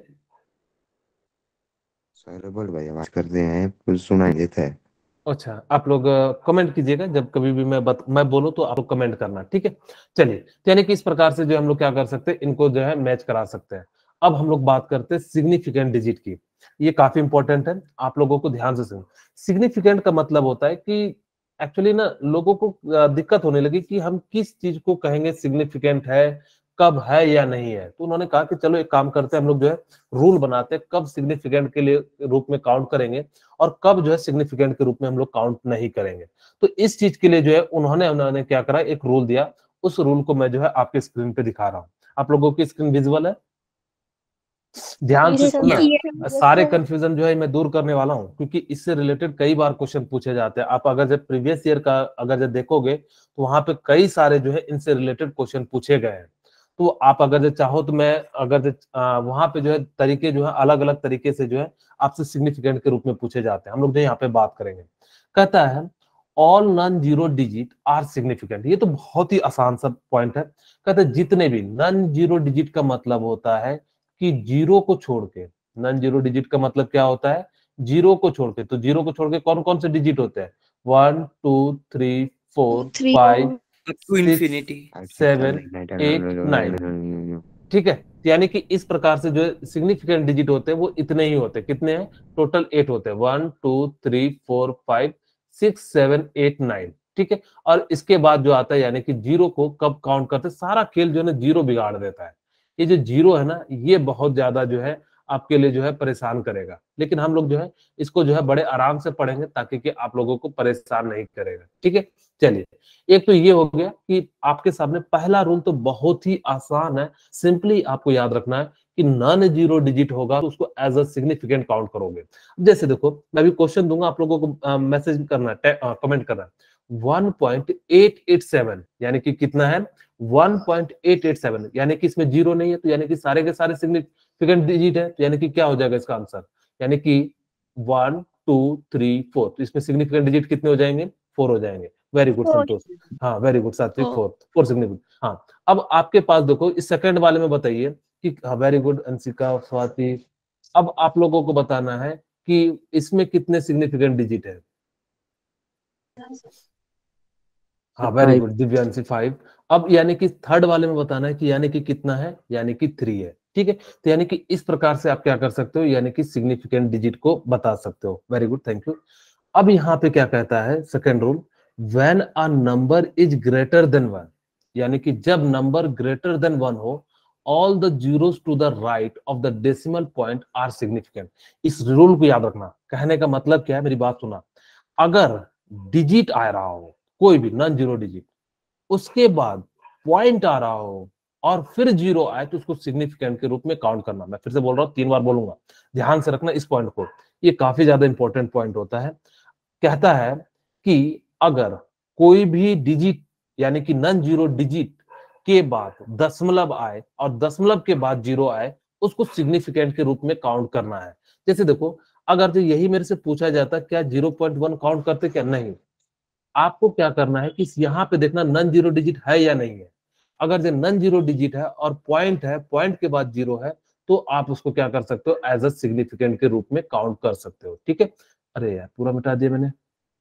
सर बोल भाई, आवाज करते हैं कुछ सुनाई देता है। अच्छा, आप लोग कमेंट कीजिएगा जब कभी भी मैं बत, मैं बोलूं तो आप लोग कमेंट करना। ठीक है, चलिए, तो यानी कि इस प्रकार से जो हम लोग क्या कर सकते हैं, इनको जो है मैच करा सकते हैं। अब हम लोग बात करते हैं सिग्निफिकेंट डिजिट की। ये काफी इंपॉर्टेंट है, आप लोगों को ध्यान से सुनो। सिग्निफिकेंट का मतलब होता है कि एक्चुअली ना लोगों को अ, दिक्कत होने लगी कि हम किस चीज को कहेंगे सिग्निफिकेंट है, कब है या नहीं है। तो उन्होंने कहा कि चलो एक काम करते हैं, हम लोग जो है रूल बनाते हैं कब सिग्निफिकेंट के लिए रूप में काउंट करेंगे और कब जो है सिग्निफिकेंट के रूप में हम लोग काउंट नहीं करेंगे। तो इस चीज के लिए जो है उन्होंने उन्होंने क्या करा, एक रूल दिया। उस रूल को मैं जो है आपके स्क्रीन पे दिखा रहा हूँ। आप लोगों की स्क्रीन विजुअल है? ध्यान से Yes, सुनना, sir. सारे कंफ्यूजन जो है मैं दूर करने वाला हूँ, क्योंकि इससे रिलेटेड कई बार क्वेश्चन पूछे जाते हैं। आप अगर जब प्रीवियस ईयर का अगर जब देखोगे तो वहां पे कई सारे जो है इनसे रिलेटेड क्वेश्चन पूछे गए हैं। तो आप अगर जो चाहो तो मैं अगर जो वहां पे जो है तरीके जो है अलग अलग तरीके से जो है आपसे सिग्निफिकेंट के रूप में पूछे जाते हैं। हम लोग जो यहाँ पे बात करेंगे, कहता है all non zero digit are significant. ये तो बहुत ही आसान सा पॉइंट है। कहते हैं जितने भी नॉन जीरो डिजिट का मतलब होता है कि जीरो को छोड़ के, नॉन जीरो डिजिट का मतलब क्या होता है? जीरो को छोड़ के। तो जीरो को छोड़ के कौन कौन से डिजिट होते हैं? One two three four five up to six infinity. Seven eight nine. ठीक है, तो यानी कि इस प्रकार से जो सिग्निफिकेंट डिजिट होते हैं वो इतने ही होते हैं। कितने हैं? टोटल एट होते हैं। One two three four five six seven eight nine. ठीक है, और इसके बाद जो आता है यानी कि जीरो को कब काउंट करते हैं, सारा खेल जो है ना जीरो बिगाड़ देता है। ये जो जीरो है ना, ये बहुत ज्यादा जो है आपके लिए जो है परेशान करेगा। लेकिन हम लोग जो है इसको जो है बड़े आराम से पढ़ेंगे ताकि कि आप लोगों को परेशान नहीं करेगा। ठीक है, चलिए, एक तो ये हो गया कि आपके सामने पहला रूल तो बहुत ही आसान है। सिंपली आपको याद रखना है कि नॉन जीरो डिजिट होगा तो उसको एज अ सिग्निफिकेंट काउंट करोगे। जैसे देखो मैं अभी क्वेश्चन दूंगा, आप लोगों को मैसेज करना है, कमेंट करना है। One point eight eight seven यानी कि कितना है? One point eight eight seven, यानी कि इसमें जीरो नहीं है तो यानी कि सारे के सारे सिग्निफिकेंट डिजिट है। तो यानी कि क्या हो जाएगा इसका आंसर? यानी कि वन टू थ्री फोर, तो इसमें सिग्निफिकेंट डिजिट कितने हो जाएंगे? फोर हो जाएंगे। वेरी गुड संतोष, हाँ very good Satvik, four four significant. हाँ, अब आपके पास देखो इस सेकंड वाले में बताइए कि, हाँ वेरी गुड अंशिका, स्वाति, अब आप लोगों को बताना है कि इसमें कितने सिग्निफिकेंट डिजिट है। हाँ वेरी गुड दिव्यांशी, फाइव। अब यानी कि थर्ड वाले में बताना है कि यानी कि कितना है, यानी कि थ्री है। ठीक है, तो यानी कि इस प्रकार से आप क्या कर सकते हो, यानी कि सिग्निफिकेंट डिजिट को बता सकते हो। Very good, thank you. अब यहाँ पे क्या कहता है second rule, when a number is greater than one, यानी कि जब नंबर ग्रेटर देन वन हो, all the zeros to the right of the decimal point are significant. इस रूल को याद रखना। कहने का मतलब क्या है, मेरी बात सुना। अगर डिजिट आ रहा हो, कोई भी नॉन जीरो डिजिट, उसके बाद पॉइंट आ रहा हो और फिर जीरो आए, तो उसको सिग्निफिकेंट के रूप में काउंट करना। मैं फिर से बोल रहा हूं, तीन बार बोलूंगा, ध्यान से रखना इस पॉइंट को, ये काफी ज्यादा इंपॉर्टेंट पॉइंट होता है। कहता है कि अगर कोई भी डिजिट यानी कि नॉन जीरो डिजिट के बाद दशमलव आए और दशमलव के बाद जीरो आए, उसको सिग्निफिकेंट के रूप में काउंट करना है। जैसे देखो, अगर जो यही मेरे से पूछा जाता क्या जीरो पॉइंट वन काउंट करते, क्या नहीं, आपको क्या करना है कि यहाँ पे देखना नॉन जीरो डिजिट है या नहीं है। अगर जो नॉन जीरो डिजिट है और पॉइंट है, पॉइंट के बाद जीरो है, तो आप उसको क्या कर सकते हो, एज अ सिग्निफिकेंट के रूप में काउंट कर सकते हो। ठीक है, अरे यार पूरा मिटा दिया मैंने।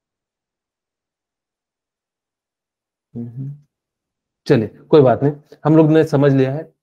चलिए कोई बात नहीं, हम लोग ने समझ लिया है।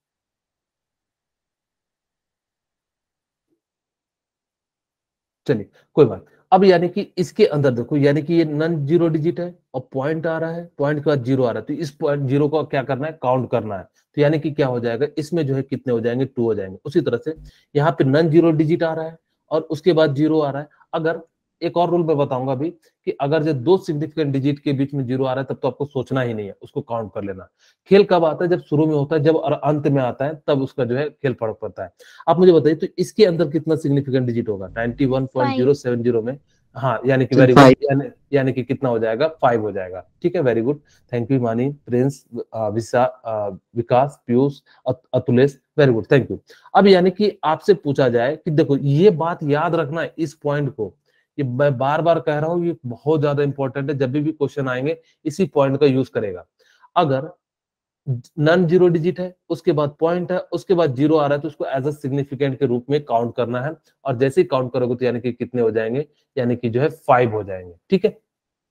चलिए कोई बात। अब यानी कि इसके अंदर देखो, यानी कि ये नॉन जीरो डिजिट है और पॉइंट आ रहा है, पॉइंट के बाद जीरो आ रहा है, तो इस पॉइंट जीरो को क्या करना है, काउंट करना है। तो यानी कि क्या हो जाएगा, इसमें जो है कितने हो जाएंगे, टू हो जाएंगे। उसी तरह से यहाँ पे नॉन जीरो डिजिट आ रहा है और उसके बाद जीरो आ रहा है। अगर एक और रूल मैं बताऊंगा अभी, कि अगर जो दो सिग्निफिकेंट डिजिट के बीच में जीरो आ रहा है, तब तो आपको सोचना ही नहीं है, उसको काउंट कर लेना। खेल कब आता है, जब शुरू में होता है, जब और अंत में आता है, तब उसका जो है खेल फर्क पड़ता है। आप मुझे बताइए, तो इसके अंदर कितना सिग्निफिकेंट डिजिट होगा ninety one point zero seven zero में। हाँ, यानी कि वेरी गुड, यानी यानी कि कितना हो जाएगा, फाइव हो जाएगा। ठीक है, very good, thank you Mani, Prince, Visha, Vikas, Piyush, Atulesh, very good, thank you. अब यानी कि आपसे पूछा जाए कि देखो, ये बात याद रखना है, इस पॉइंट को, ये मैं बार बार कह रहा हूँ, ये बहुत ज्यादा इंपॉर्टेंट है। जब भी क्वेश्चन आएंगे इसी पॉइंट का यूज करेगा। अगर नॉन जीरो डिजिट है, उसके बाद पॉइंट है, उसके बाद जीरो आ रहा है, तो उसको एज अ सिग्निफिकेंट के रूप में काउंट करना है। और जैसे ही काउंट करोगे तो यानी कि कितने हो जाएंगे, यानी कि जो है फाइव हो जाएंगे। ठीक है,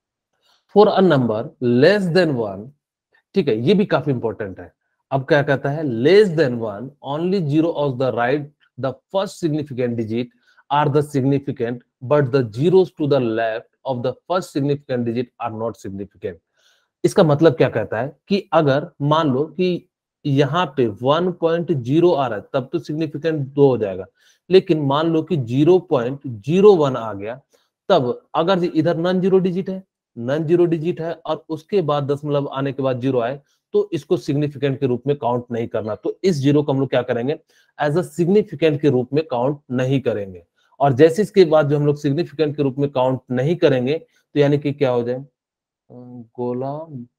for a number less than one, ठीक है, ये भी काफी इंपॉर्टेंट है। अब क्या कहता है, less than one only zero of the right the first significant digit are the significant, but the zeros to the left of the first significant digit are not significant. इसका मतलब क्या कहता है कि अगर मान लो कि यहाँ पे वन पॉइंट ज़ीरो आ रहा है, तब तो सिग्निफिकेंट दो हो जाएगा। लेकिन मान लो कि ज़ीरो पॉइंट ज़ीरो वन आ गया, तब अगर इधर नॉन जीरो डिजिट है, नॉन जीरो डिजिट है और उसके बाद दशमलव आने के बाद जीरो आए, तो इसको सिग्निफिकेंट के रूप में काउंट नहीं करना। तो इस जीरो को हम लोग क्या करेंगे, एज अ सिग्निफिकेंट के रूप में काउंट नहीं करेंगे। और जैसे इसके बाद जो हम लोग सिग्निफिकेंट के रूप में काउंट नहीं करेंगे, तो यानी कि क्या हो जाए, गोला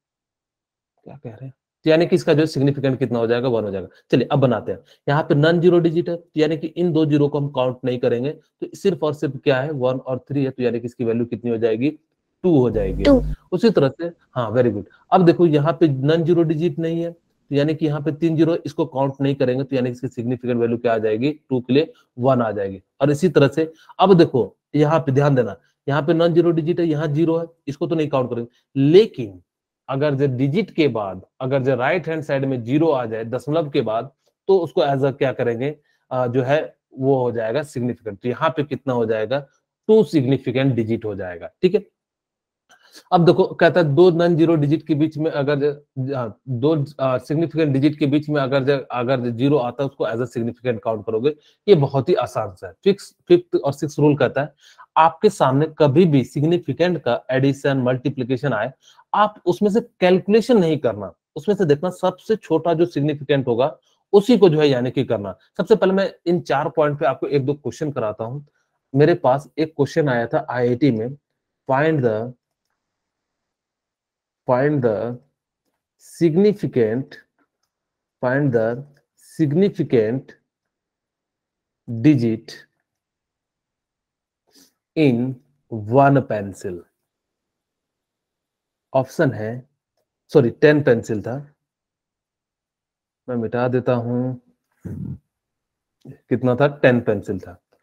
क्या कह रहे हैं, तो यानी कि इसका जो सिग्निफिकेंट कितना हो जाएगा, वन हो जाएगा। चलिए अब बनाते हैं। यहाँ पे नॉन जीरो डिजिट है, तो यानी कि इन दो जीरो को हम काउंट नहीं करेंगे, तो सिर्फ और सिर्फ क्या है, वन और थ्री है, तो यानी कि इसकी वैल्यू कितनी हो जाएगी, टू हो जाएगी। टू। उसी तरह से, हाँ वेरी गुड। अब देखो यहाँ पे नॉन जीरो डिजिट नहीं है, तो यानी कि यहाँ पे तीन जीरो, इसको काउंट नहीं करेंगे, तो यानी कि इसकी सिग्निफिकेंट वैल्यू क्या आ जाएगी, टू के लिए वन आ जाएगी। और इसी तरह से अब देखो, यहाँ पे ध्यान देना, यहाँ पे नॉन जीरो डिजिट है, यहाँ जीरो है, इसको तो नहीं काउंट करेंगे। लेकिन अगर जो डिजिट के बाद अगर जो राइट हैंड साइड में जीरो आ जाए दशमलव के बाद, तो उसको एज अ क्या करेंगे, आ, जो है वो हो जाएगा सिग्निफिकेंट। तो यहाँ पे कितना हो जाएगा, टू सिग्निफिकेंट डिजिट हो जाएगा। ठीक है, अब देखो कहता है दो नॉन जीरो डिजिट के बीच में अगर दो सिग्निफिकेंट डिजिट के बीच में अगर अगर जीरो आता है, उसको एज अ सिग्निफिकेंट काउंट करोगे। ये बहुत ही आसान सा है। फिक्स फिफ्थ और सिक्स रूल कहता है, आपके सामने कभी भी सिग्निफिकेंट का एडिशन मल्टीप्लिकेशन आए, आप उसमें से कैलकुलेशन नहीं करना, उसमें से देखना सबसे छोटा जो सिग्निफिकेंट होगा उसी को जो है यानी कि करना। सबसे पहले मैं इन चार पॉइंट पे आपको एक दो क्वेश्चन कराता हूं। मेरे पास एक क्वेश्चन आया था आईआईटी में, find the find the significant find the significant digit in one pencil। Option है, सॉरी टेन पेंसिल था, मैं मिटा देता हूं, कितना था, टेन पेंसिल था।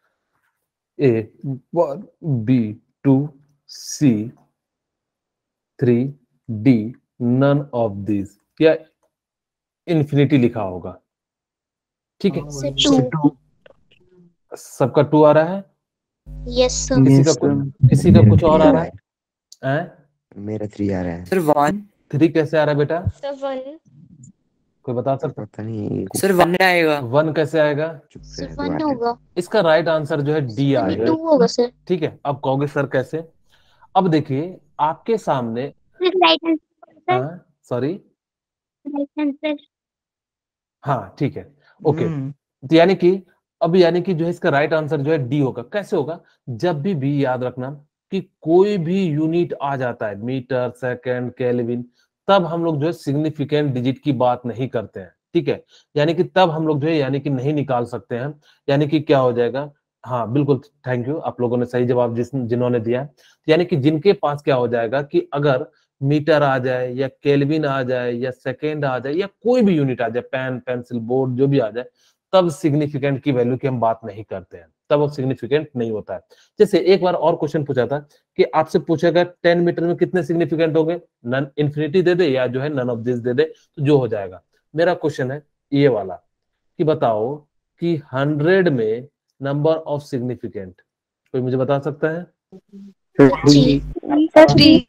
A one, B two, C three, D none of this, या इन्फिनिटी लिखा होगा। ठीक है, सर टू। सबका टू आ रहा है, यस सर। किसी का कुछ किसी का मेरा कुछ और थ्री आ आ रहा रहा है? हैं? मेरा थ्री आ रहा है। Sir one. थ्री कैसे आ रहा है बेटा, सर वन। कोई बता सकता? पता नहीं, सर वन आएगा। वन कैसे आएगा? चुप सर रहे वन दोबारा। होगा। इसका राइट आंसर जो है डी वन आएगा। टू होगा सर। ठीक है, अब कहोगे सर कैसे? अब देखिए आपके सामने, राइट आंसर। हाँ सॉरी, राइट आंसर। हाँ ठीक है, ओके। तो यानी कि अब यानी कि जो है इसका राइट आंसर जो है डी होगा। कैसे होगा? जब भी भी याद रखना कि कोई भी यूनिट आ जाता है, मीटर, सेकंड, केल्विन, तब हम लोग जो है सिग्निफिकेंट डिजिट की बात नहीं करते हैं। ठीक है, यानी कि तब हम लोग जो है यानी कि नहीं निकाल सकते हैं। यानी कि क्या हो जाएगा? हाँ बिल्कुल, थैंक यू, आप लोगों ने सही जवाब जिस जिन्होंने दिया। यानी कि जिनके पास क्या हो जाएगा कि अगर मीटर आ जाए या केल्विन आ जाए या सेकेंड आ जाए या कोई भी यूनिट आ जाए, पेन, पेंसिल, बोर्ड जो भी आ जाए, तब सिग्निफिकेंट की वैल्यू की हम बात नहीं करते हैं, तब वो सिग्निफिकेंट नहीं होता है। जैसे एक बार और क्वेश्चन पूछा था कि आपसे पूछेगा टेन मीटर में कितने सिग्निफिकेंट होंगे, नन इन्फिनिटी दे दे या जो है नन ऑफ दिस दे दे, तो जो हो जाएगा। मेरा क्वेश्चन है ये वाला कि बताओ कि हंड्रेड में नंबर ऑफ सिग्निफिकेंट, कोई मुझे बता सकता है? थ्री। Sir three.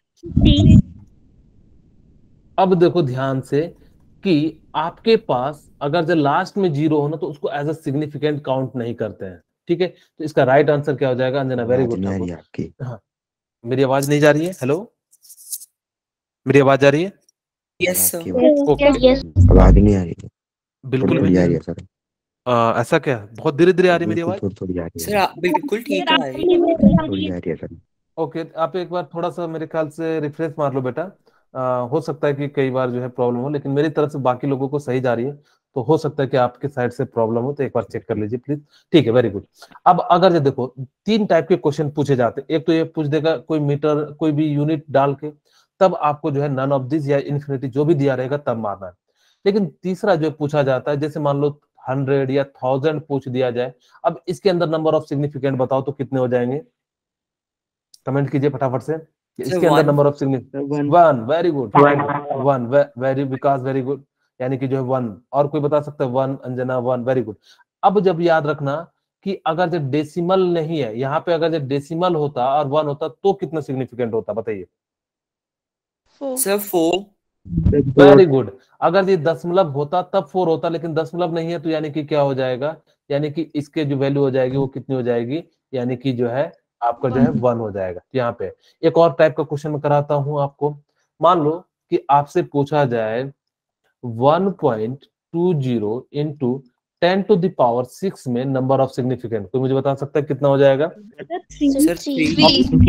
अब देखो ध्यान से कि आपके पास अगर जो लास्ट में जीरो हो ना, तो उसको एज अ सिग्निफिकेंट काउंट नहीं करते हैं। ठीक है, तो इसका राइट आंसर क्या हो जाएगा? अंजना, वेरी आवाज गुड नहीं आ रही ठाकुर। आपकी। हाँ, मेरी आवाज नहीं जा रही है? हेलो, मेरी आवाज जा रही है? यस आपकी सर। आवाज ओके, यस। आवाज नहीं आ रही है। बिल्कुल थोड़ी भी थोड़ी आ नहीं। रही है सर। आ, ऐसा क्या, बहुत धीरे धीरे आ रही है मेरी बिल्कुल आवाज? थोड़ी थोड़ी आ रही सर है। आप बिल्कुल ठीक आ रही है। थोड़ी आ रही है सर। ओके, आप एक बार थोड़ा सा मेरे ख्याल से रिफ्रेश मार लो बेटा। आ, हो सकता है कि कई बार जो है प्रॉब्लम हो, लेकिन मेरी तरफ से बाकी लोगों को सही जा रही है, तो हो सकता है कि आपके साइड से प्रॉब्लम हो, तो एक बार चेक कर लीजिए प्लीज। ठीक है, वेरी गुड। अब अगर ये देखो तीन टाइप के क्वेश्चन पूछे जाते हैं, एक तो ये पूछ देगा कोई मीटर कोई भी यूनिट डाल के, तब आपको जो है नन ऑफ दिस या इन्फिनिटी जो भी दिया रहेगा तब मारना है। लेकिन तीसरा जो पूछा जाता है, जैसे मान लो हंड्रेड या थाउजेंड पूछ दिया जाए, अब इसके अंदर नंबर ऑफ सिग्निफिकेंट बताओ तो कितने हो जाएंगे? कमेंट कीजिए फटाफट से। सर इसके अंदर one. Number of significant one, very good, one, very Vikas, very good, यानी कि जो है वन। और कोई बता सकता है? One, Anjana, one, very good. अब जब याद रखना कि अगर जो डेसिमल नहीं है यहाँ पे, अगर जो डेसिमल होता और वन होता तो कितना सिग्निफिकेंट होता बताइए? Sir four. Very good. अगर ये दशमलव होता तब फोर होता, लेकिन दशमलव नहीं है, तो यानी कि क्या हो जाएगा? यानी कि इसके जो वैल्यू हो जाएगी वो कितनी हो जाएगी? यानी कि जो है आपका जो है वन हो जाएगा। यहाँ पे एक और टाइप का क्वेश्चन मैं कराता हूं आपको। मान लो कि आपसे पूछा जाए one point two zero into ten to the power six में नंबर ऑफ सिग्निफिकेंट, कोई मुझे बता सकता है कितना हो जाएगा? Sir three.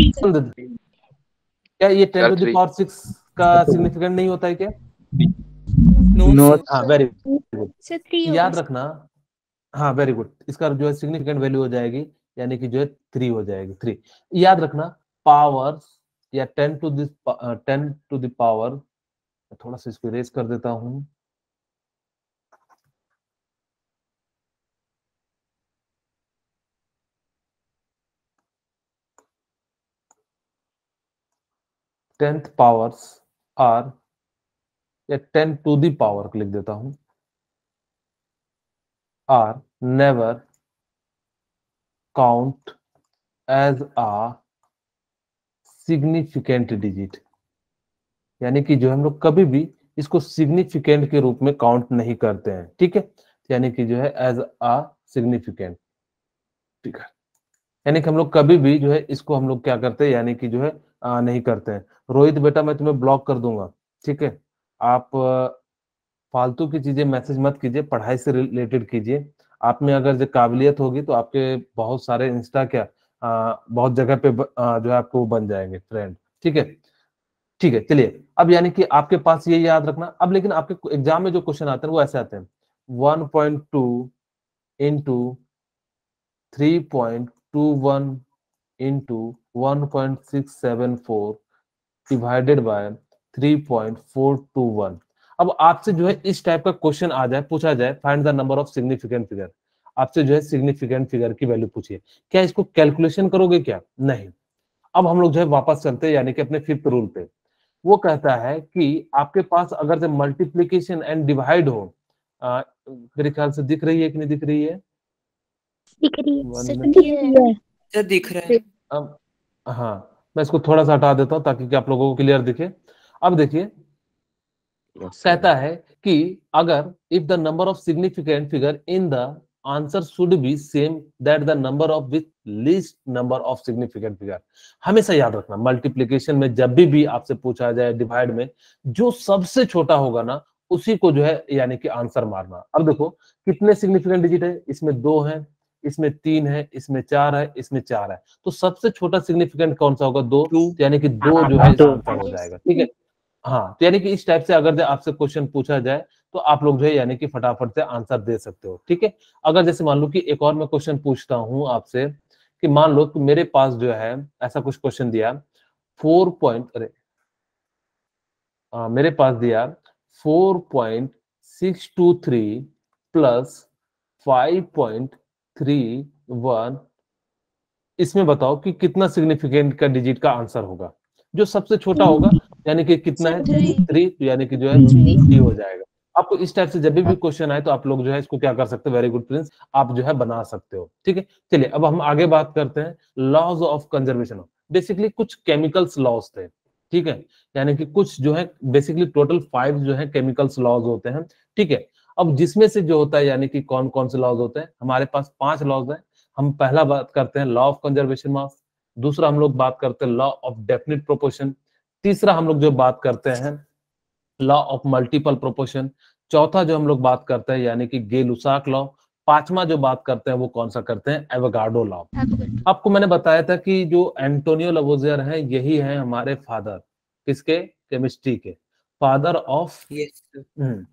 क्या ये ten to Sir, the three. Power six का सिग्निफिकेंट नहीं होता है क्या? नो हाँ, वेरी गुड, याद रखना। हाँ वेरी गुड, इसका जो है सिग्निफिकेंट वैल्यू हो जाएगी, यानी कि जो है थ्री हो जाएगी, थ्री। याद रखना पावर या ten to this ten to the power, थोड़ा सा इसको इरेज कर देता हूं। टेंथ पावर्स आर, या टेन टू द पावर लिख देता हूं, are never count as a significant digit, यानी कि जो हम लोग कभी भी इसको सिग्निफिकेंट के रूप में काउंट नहीं करते हैं। ठीक है, यानी कि जो है एज आ सिग्निफिकेंट। ठीक है, यानी कि हम लोग कभी भी जो है इसको हम लोग क्या करते हैं, यानी कि जो है आ, नहीं करते हैं। रोहित बेटा मैं तुम्हें ब्लॉक कर दूंगा, ठीक है? आप आ, फालतू की चीजें मैसेज मत कीजिए, पढ़ाई से रिलेटेड कीजिए। आप में अगर जो काबिलियत होगी तो आपके बहुत सारे इंस्टा क्या आ, बहुत जगह पे ब- आ, जो है आपको बन जाएंगे फ्रेंड। ठीक है, ठीक है, चलिए। अब यानी कि आपके पास ये याद रखना। अब लेकिन आपके एग्जाम में जो क्वेश्चन आते हैं वो ऐसे आते हैं, one point two into three point two one into one point six seven four divided by three point four two one. अब आपसे जो है इस टाइप का क्वेश्चन आ जाए, पूछा जाए find the number of significant figure, आपसे जो है सिग्निफिकेंट फिगर की वैल्यू पूछिए, क्या इसको कैलकुलेशन करोगे क्या? नहीं। अब हम लोग जो है वापस चलते हैं यानी कि अपने फिफ्थ रूल पे। वो कहता है कि आपके पास अगर से मल्टीप्लीकेशन एंड डिवाइड हो, आ, मेरे ख्याल से दिख रही है कि नहीं दिख रही है? दिख रही है। One sir minute. दिख रही है। सर दिख रहा है। अब हाँ, मैं इसको थोड़ा सा हटा देता हूँ ताकि कि आप लोगों को क्लियर दिखे। अब देखिए, यस सर। कहता है कि अगर if the number of significant figure in the answer should be same that the number of with least number of significant figure. हमेशा याद रखना, मल्टीप्लिकेशन में जब भी भी आपसे पूछा जाए डिवाइड में, जो सबसे छोटा होगा ना उसी को जो है यानी कि आंसर मारना। अब देखो कितने सिग्निफिकेंट डिजिट है, इसमें दो है, इसमें तीन है, इसमें चार है, इसमें चार है, तो सबसे छोटा सिग्निफिकेंट कौन सा होगा? दो। टू। तो यानी कि दो जो है दो। आंसर हो जाएगा। ठीक है, हाँ, तो यानी कि इस टाइप से अगर जो आपसे क्वेश्चन पूछा जाए तो आप लोग जो है यानी कि फटाफट से आंसर दे सकते हो। ठीक है, अगर जैसे मान लो कि एक और मैं क्वेश्चन पूछता हूं आपसे कि मान लो कि मेरे पास जो है ऐसा कुछ क्वेश्चन दिया, फोर पॉइंट अरे आ, मेरे पास दिया four point six two three plus five point three one, इसमें बताओ कि कितना सिग्निफिकेंट का डिजिट का आंसर होगा? जो सबसे छोटा होगा यानी कि कितना है? थ्री, तो यानी कि जो है थ्री हो जाएगा। आपको इस टाइप से जब भी क्वेश्चन आए तो आप लोग जो है इसको क्या कर सकते हो? वेरी गुड प्रिंस, आप जो है बना सकते हो। ठीक है, चलिए अब हम आगे बात करते हैं लॉज ऑफ कंजर्वेशन। बेसिकली कुछ केमिकल्स लॉज थे। ठीक है, यानी कि कुछ जो है बेसिकली टोटल फाइव जो है केमिकल्स लॉज होते हैं। ठीक है, अब जिसमें से जो होता है यानी कि कौन कौन से लॉज होते हैं, हमारे पास पांच लॉज है। हम पहला बात करते हैं लॉ ऑफ कंजर्वेशन मास, दूसरा हम लोग बात करते हैं लॉ ऑफ डेफिनिट प्रोपोर्शन, तीसरा हम लोग जो बात करते हैं लॉ ऑफ मल्टीपल प्रोपोर्शन, चौथा जो हम लोग बात करते हैं यानी कि गे-लुसाक लॉ, पांचवा जो बात करते हैं वो कौन सा करते हैं? Avogadro law. आपको मैंने बताया था कि जो एंटोनियो लवोजियर हैं यही हैं हमारे फादर, किसके? केमिस्ट्री के father of yes sir.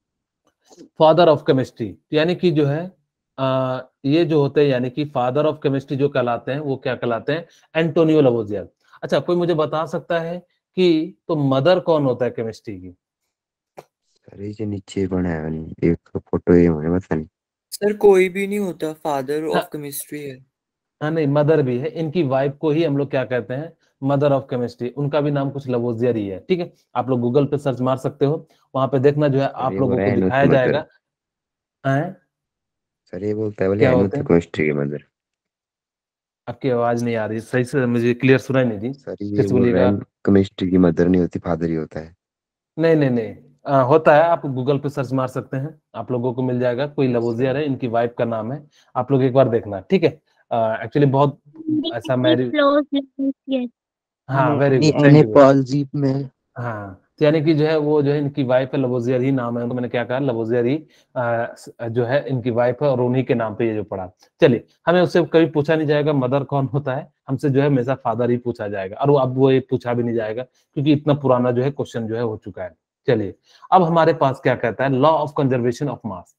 Father of chemistry, यानी कि जो है आ, ये जो होते हैं यानी कि फादर ऑफ केमिस्ट्री जो कहलाते हैं वो क्या कहलाते हैं? Antonio Lavoisier. अच्छा, कोई मुझे बता सकता है कि तो मदर कौन होता है केमिस्ट्री की? सर ये जो नीचे बनाया है एक फोटो, ये मुझे पता नहीं। सर कोई भी नहीं होता, फादर हाँ, ऑफ केमिस्ट्री है। हाँ नहीं, मदर भी है। इनकी वाइफ को ही हम लोग क्या कहते हैं? Mother of chemistry. उनका भी नाम कुछ लवोजियर ही है। ठीक है, आप लोग गूगल पे सर्च मार सकते हो, वहां पे देखना जो है सर आप ये लोगों बोला को है एनोथ दिखाया मदर। जाएगा। हैं? सर ये बोलता है बोले क्या होते एनोथ हैं? केमिस्ट्री की मदर। आपकी आवाज नहीं आ रही सही से, मुझे क्लियर सुनाई नहीं दी, सर ये फिर से बोल रहा बोलिएगा। है केमिस्ट्री की मदर नहीं होती, फादर ही होता है। नहीं नहीं नहीं, आ, होता है, आप गूगल पे सर्च मार सकते हैं, आप लोगों को मिल जाएगा। कोई लवोजियर सर है, इनकी वाइफ का नाम है, आप लोग एक बार देखना। ठीक है, एक्चुअली बहुत ऐसा मैरी यस। हाँ, वेरी नहीं, good, thank Anne you. Paul जीप में। हाँ, तो यानी कि जो है वो जो है इनकी वाइफ है, लवोजियर ही नाम है, तो मैंने क्या कहा? लवोजियर ही आ, जो है इनकी वाइफ है और उन्हीं के नाम पे ये जो पड़ा। चलिए, हमें उससे कभी पूछा नहीं जाएगा मदर कौन होता है, हमसे जो है हमेशा फादर ही पूछा जाएगा, और वो अब वो ये पूछा भी नहीं जाएगा क्योंकि इतना पुराना जो है क्वेश्चन जो है हो चुका है। चलिए, अब हमारे पास क्या कहता है? Law of conservation of mass.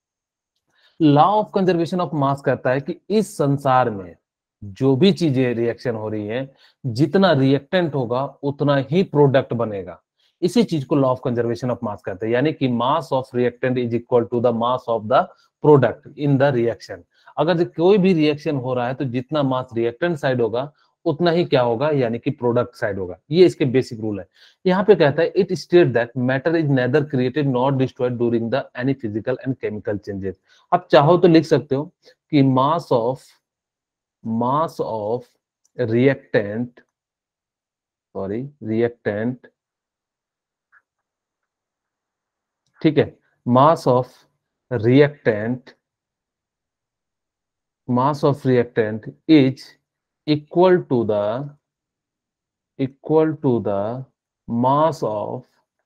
Law of conservation of mass कहता है कि इस संसार में जो भी चीजें रिएक्शन हो रही हैं, जितना रिएक्टेंट होगा उतना ही प्रोडक्ट बनेगा। इसी चीज को law of conservation of mass कहते हैं, यानी कि mass of reactant is equal to the mass of the product in the reaction. अगर कोई भी रिएक्शन हो रहा है तो जितना मास रिएक्टेंट साइड होगा उतना ही क्या होगा? यानी कि प्रोडक्ट साइड होगा। ये इसके बेसिक रूल है। यहाँ पे कहता है it state that matter is neither created not destroyed during the any physical and chemical changes. आप चाहो तो लिख सकते हो कि mass of mass of reactant sorry reactant ठीक है, mass of reactant mass of reactant is equal to the equal to the mass of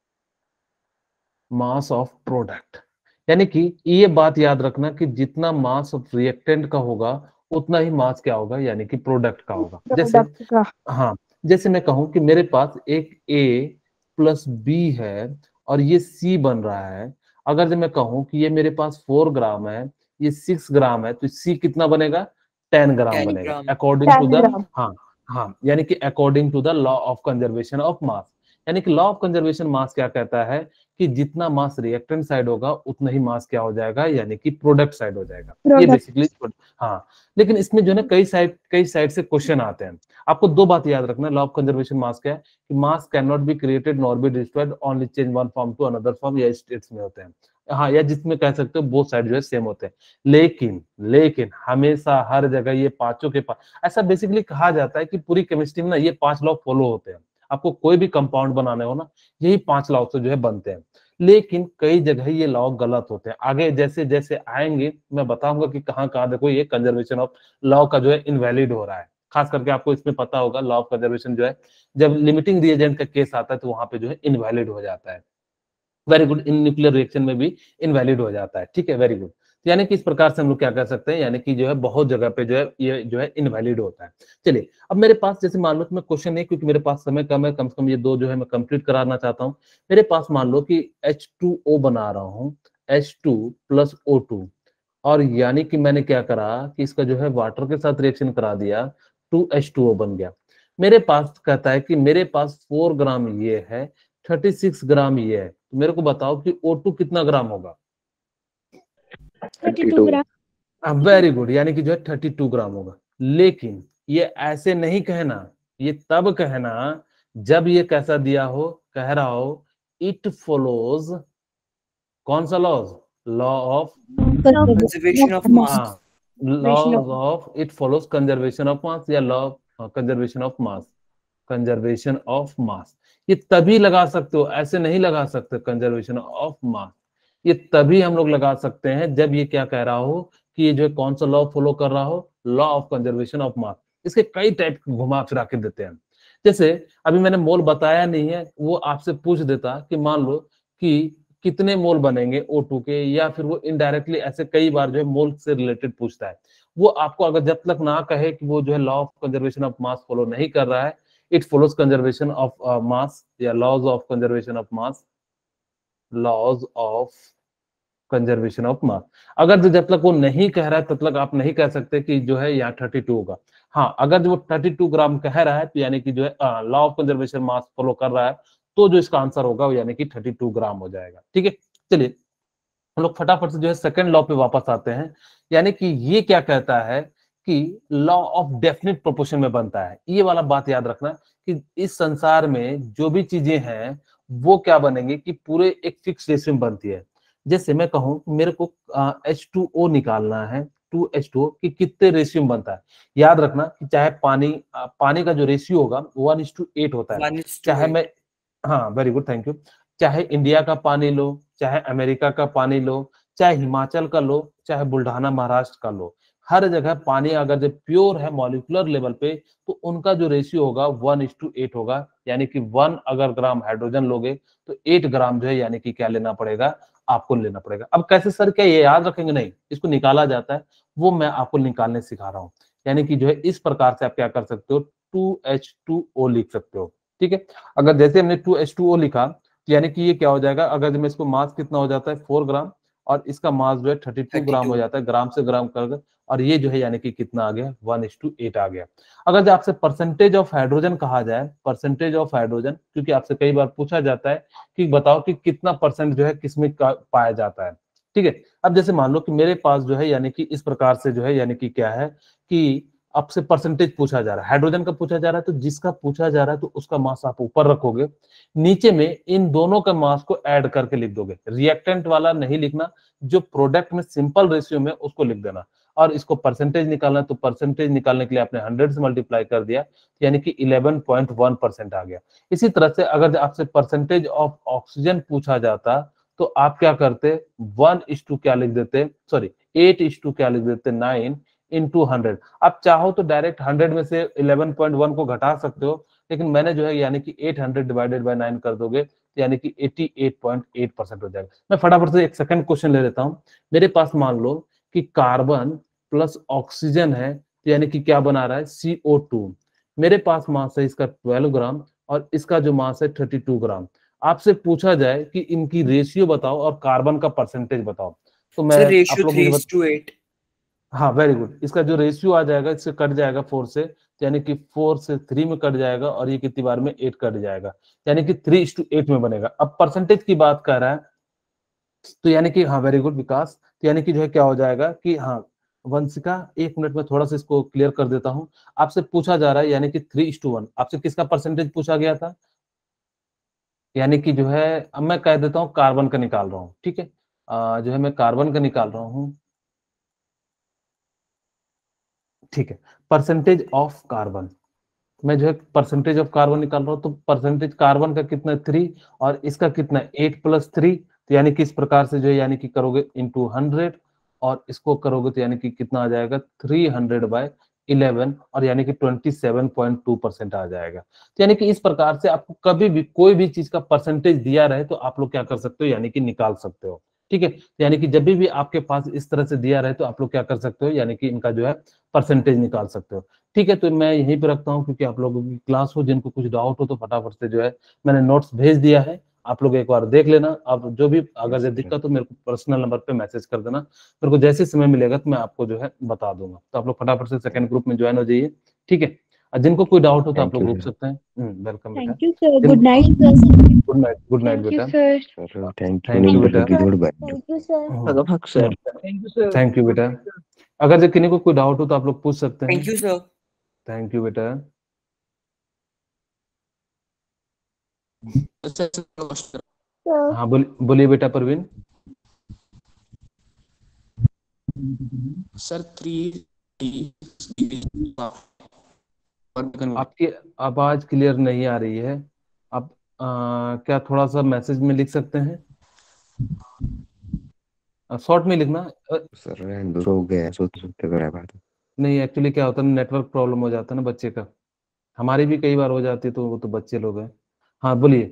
mass of product. यानी कि ये बात याद रखना कि जितना मास ऑफ रिएक्टेंट का होगा उतना ही मास क्या होगा? यानी कि प्रोडक्ट का होगा। जैसे हाँ, जैसे मैं कहूं कि मेरे पास एक A प्लस बी है और ये C बन रहा है। अगर जब मैं कहूं कि ये मेरे पास फोर ग्राम है, ये सिक्स ग्राम है, तो C कितना बनेगा? टेन ग्राम टेन बनेगा ग्राम। अकॉर्डिंग टू द हाँ हाँ यानी कि according to the law of conservation of mass. यानी कि लॉ ऑफ कंजर्वेशन मास क्या कहता है कि जितना मास रिएक्टेंट साइड होगा उतना ही मास क्या हो जाएगा, यानी कि प्रोडक्ट साइड हो जाएगा। ये Product. बेसिकली हाँ, लेकिन इसमें जो है ना कई साइड कई साइड से क्वेश्चन आते हैं। आपको दो बात याद रखना, लॉ ऑफ कंजर्वेशन मास क्या है कि mass can not be created nor be destroyed, only change one form to another form, या स्टेट्स में होते हैं। हाँ, या जिसमें कह सकते हो बोथ साइड जो है सेम होते हैं। लेकिन लेकिन हमेशा हर जगह ये पांचों के पास ऐसा बेसिकली कहा जाता है कि पूरी केमिस्ट्री में ना ये पांच लॉ फॉलो होते हैं। आपको कोई भी कंपाउंड बनाने हो ना, यही पांच लॉ से जो है बनते हैं। लेकिन कई जगह ये लॉ गलत होते हैं। आगे जैसे जैसे आएंगे मैं बताऊंगा कि कहाँ कहाँ देखो ये कंजर्वेशन ऑफ लॉ का जो है इनवैलिड हो रहा है। खास करके आपको इसमें पता होगा लॉ ऑफ कंजर्वेशन जो है जब लिमिटिंग रिएजेंट का केस आता है तो वहां पे जो है इनवैलिड हो जाता है। Very good, in nuclear reaction में भी इनवैलिड हो जाता है। ठीक है, वेरी गुड। यानी कि इस प्रकार से हम लोग क्या कर सकते हैं, यानी कि जो है बहुत जगह पे जो है ये जो है इनवैलिड होता है। चलिए, अब मेरे पास जैसे मान लो कि मैं क्वेश्चन नहीं, क्योंकि मेरे पास समय कम है, कम से कम ये दो जो है मैं कंप्लीट कराना चाहता हूँ। मेरे पास मान लो कि एच टू ओ बना रहा हूँ, H two plus O two, और यानी कि मैंने क्या करा कि इसका जो है वाटर के साथ रिएक्शन करा दिया, टू एच टू ओ बन गया। मेरे पास कहता है कि मेरे पास फोर ग्राम ये है, थर्टी सिक्स ग्राम ये है, तो मेरे को बताओ कि ओ टू कितना ग्राम होगा। Thirty two gram. Very good, यानी कि जो है थर्टी टू ग्राम होगा। लेकिन ये ऐसे नहीं कहना, ये तब कहना जब ये कैसा दिया हो, कह रहा हो इट फॉलोज कौन सा laws, law of conservation of mass. Laws of it follows conservation of mass, या law conservation of mass, conservation of mass. ये तभी लगा सकते हो, ऐसे नहीं लगा सकते कंजर्वेशन ऑफ मास। ये तभी हम लोग लगा सकते हैं जब ये क्या कह रहा हो कि ये जो है कौन सा लॉ फॉलो कर रहा हो, law of conservation of mass. इसके कई टाइप घुमा फिरा के देते हैं। जैसे अभी मैंने मोल बताया नहीं है, वो आपसे पूछ देता कि मान लो कि कितने मोल बनेंगे ओ टू के, या फिर वो इनडायरेक्टली ऐसे कई बार जो है मोल से रिलेटेड पूछता है। वो आपको अगर जब तक ना कहे कि वो जो है law of conservation of mass follow नहीं कर रहा है, it follows conservation of mass या laws of conservation of mass, laws of conservation of mass, अगर जो जब तक वो नहीं कह रहा है तब तक आप नहीं कह सकते कि जो है यहाँ थर्टी टू होगा। हाँ, अगर जो थर्टी टू ग्राम कह रहा है तो यानी कि जो है law of conservation mass follow कर रहा है, तो जो इसका आंसर होगा वो यानी कि थर्टी टू ग्राम हो जाएगा। ठीक है, चलिए हम लोग फटाफट से जो है सेकंड लॉ पे वापस आते हैं। यानी कि ये क्या कहता है कि लॉ ऑफ डेफिनेट प्रोपोर्शन में बनता है। ये वाला बात याद रखना कि इस संसार में जो भी चीजें हैं वो क्या बनेंगे कि पूरे एक फिक्स रेशियो में बनती है। जैसे मैं कहूं मेरे को एच टू ओ निकालना है, टू एच टू ओ कि कितने रेशियो में बनता है। याद रखना कि चाहे पानी आ, पानी का जो रेशियो होगा वन इज टू एट होता है। वन इज टू चाहे मैं हाँ वेरी गुड थैंक यू, चाहे इंडिया का पानी लो, चाहे अमेरिका का पानी लो, चाहे हिमाचल का लो, चाहे बुल्ढाना महाराष्ट्र का लो, हर जगह पानी अगर जब प्योर है मॉलिक्यूलर लेवल पे तो उनका जो रेशियो होगा वन इज टू एट होगा। यानी कि वन अगर ग्राम हाइड्रोजन लोगे तो एट ग्राम जो है यानी कि क्या लेना पड़ेगा, आपको लेना पड़ेगा। अब कैसे सर, क्या ये याद रखेंगे? नहीं, इसको निकाला जाता है, वो मैं आपको निकालने सिखा रहा हूँ। यानी कि जो है इस प्रकार से आप क्या कर सकते हो, टू एच टू ओ लिख सकते हो। ठीक है, अगर जैसे हमने टू एच टू ओ लिखा यानी कि ये क्या हो जाएगा, अगर मैं इसको मास कितना हो जाता है फोर ग्राम और इसका मास जो है थर्टी टू ग्राम हो जाता है, ग्राम से ग्राम कर, और ये जो है यानी कि कितना आ गया, वन इज टू एट आ गया। अगर जो आपसे परसेंटेज ऑफ हाइड्रोजन कहा जाए, परसेंटेज ऑफ हाइड्रोजन, क्योंकि आपसे कई बार पूछा जाता है कि बताओ कि कितना परसेंट जो है किसमें पाया जाता है। ठीक है, अब जैसे मान लो कि मेरे पास जो है यानी कि इस प्रकार से जो है यानी कि क्या है कि आपसे परसेंटेज पूछा जा रहा है, हाइड्रोजन का पूछा जा रहा है, तो जिसका पूछा जा रहा है तो उसका मास आप ऊपर रखोगे, नीचे में इन दोनों का मास को ऐड करके लिख दोगे। रिएक्टेंट वाला नहीं लिखना, जो प्रोडक्ट में सिंपल रेशियो में उसको लिख देना। और इसको परसेंटेज निकालना, तो परसेंटेज निकालने के लिए आपने हंड्रेड से मल्टीप्लाई कर दिया, यानी कि इलेवन पॉइंट वन परसेंट आ गया। इसी तरह से अगर आपसे परसेंटेज ऑफ ऑक्सीजन पूछा जाता तो आप क्या करते, वन इज टू क्या लिख देते, सॉरी एट इज टू क्या लिख देते, नाइन इंटू हंड्रेड। आप चाहो तो डायरेक्ट हंड्रेड में से इलेवन पॉइंट वन को घटा सकते हो, लेकिन मैंने जो है यानी कि eight hundred divided by nine कर दोगे यानी कि eighty eight point eight percent हो जाएगा। मैं फटाफट से एक सेकंड क्वेश्चन ले लेता हूं। मेरे पास मान लो कि कार्बन प्लस ऑक्सीजन है, यानी कि क्या बना रहा है, सी ओ टू। मेरे पास मास है इसका ट्वेल्व ग्राम और इसका जो मास है थर्टी टू ग्राम। आपसे पूछा जाए कि इनकी रेशियो बताओ और कार्बन का परसेंटेज बताओ, तो मैं ratio three is to eight. हाँ वेरी गुड, इसका जो रेशियो आ जाएगा इससे कट जाएगा फोर से, यानी कि फोर से थ्री में कट जाएगा और ये कितनी बार में एट कट जाएगा, यानी कि थ्री इज टू एट में बनेगा। अब परसेंटेज की बात कर रहा है तो यानी कि हाँ वेरी गुड विकास, तो यानी कि जो है क्या हो जाएगा कि हाँ वंशिका, एक मिनट में थोड़ा सा इसको क्लियर कर देता हूँ। आपसे पूछा जा रहा है यानी कि थ्री इज टू वन, आपसे किसका परसेंटेज पूछा गया था, यानी कि जो है अब मैं कह देता हूँ कार्बन का निकाल रहा हूँ, ठीक है। अ, जो है मैं कार्बन का निकाल रहा हूँ, ठीक है। परसेंटेज ऑफ कार्बन, मैं जो है परसेंटेज ऑफ कार्बन निकाल रहा हूँ, तो परसेंटेज कार्बन का कितना है थ्री और इसका कितना है एट प्लस थ्री, तो यानी कि इस प्रकार से जो है यानी कि करोगे इंटू हंड्रेड और इसको करोगे तो यानी कि कितना आ जाएगा थ्री हंड्रेड बाय इलेवन और यानी कि twenty seven point two percent आ जाएगा। तो यानी कि इस प्रकार से आपको कभी भी कोई भी चीज का परसेंटेज दिया रहे तो आप लोग क्या कर सकते हो, यानी कि निकाल सकते हो, ठीक है। यानी कि जब भी आपके पास इस तरह से दिया रहे तो आप लोग क्या कर सकते हो, यानी कि इनका जो है परसेंटेज निकाल सकते हो, ठीक है। तो मैं यहीं पे रखता हूँ क्योंकि आप लोगों की क्लास हो, जिनको कुछ डाउट हो तो फटाफट से जो है मैंने नोट्स भेज दिया है, आप लोग एक बार देख लेना। अब जो भी अगर यस जो सर। दिक्कत हो मेरे को पर्सनल नंबर पे मैसेज कर देना, मेरे को जैसे समय मिलेगा तो मैं आपको जो है बता दूंगा। तो आप लोग फटाफट से सेकंड ग्रुप में ज्वाइन हो जाइए, ठीक है। और जिनको कोई डाउट हो तो आप थैंक लोग यू रुक सर। सकते हैं। वेलकम बेटा, थैंक यू सर, जिन good night sir. Good night, good night Thank you, बेटा, sir. Sir thank you thank you number बेटा, लगी जोड़ bye. Thank you sir. Bhagavak, sir. Thank you, sir. Thank you बेटा। अगर जो किन्हीं को कोई डाउट हो तो आप लोग पूछ सकते हैं। Thank you, sir. Thank you बेटा। Sir, sir. सर हाँ बोल बोलिए बेटा परवीन। Sir, three T. आपकी आवाज क्लियर नहीं आ रही है, आप आ, क्या थोड़ा सा मैसेज में लिख सकते हैं, शॉर्ट में लिखना। अ, सर रहने दो, सो गया सोते सोते कर रहा है बात। नहीं एक्चुअली क्या होता है नेटवर्क प्रॉब्लम हो जाता है ना बच्चे का, हमारी भी कई बार हो जाती है, तो वो तो बच्चे लोग हैं। हाँ बोलिए।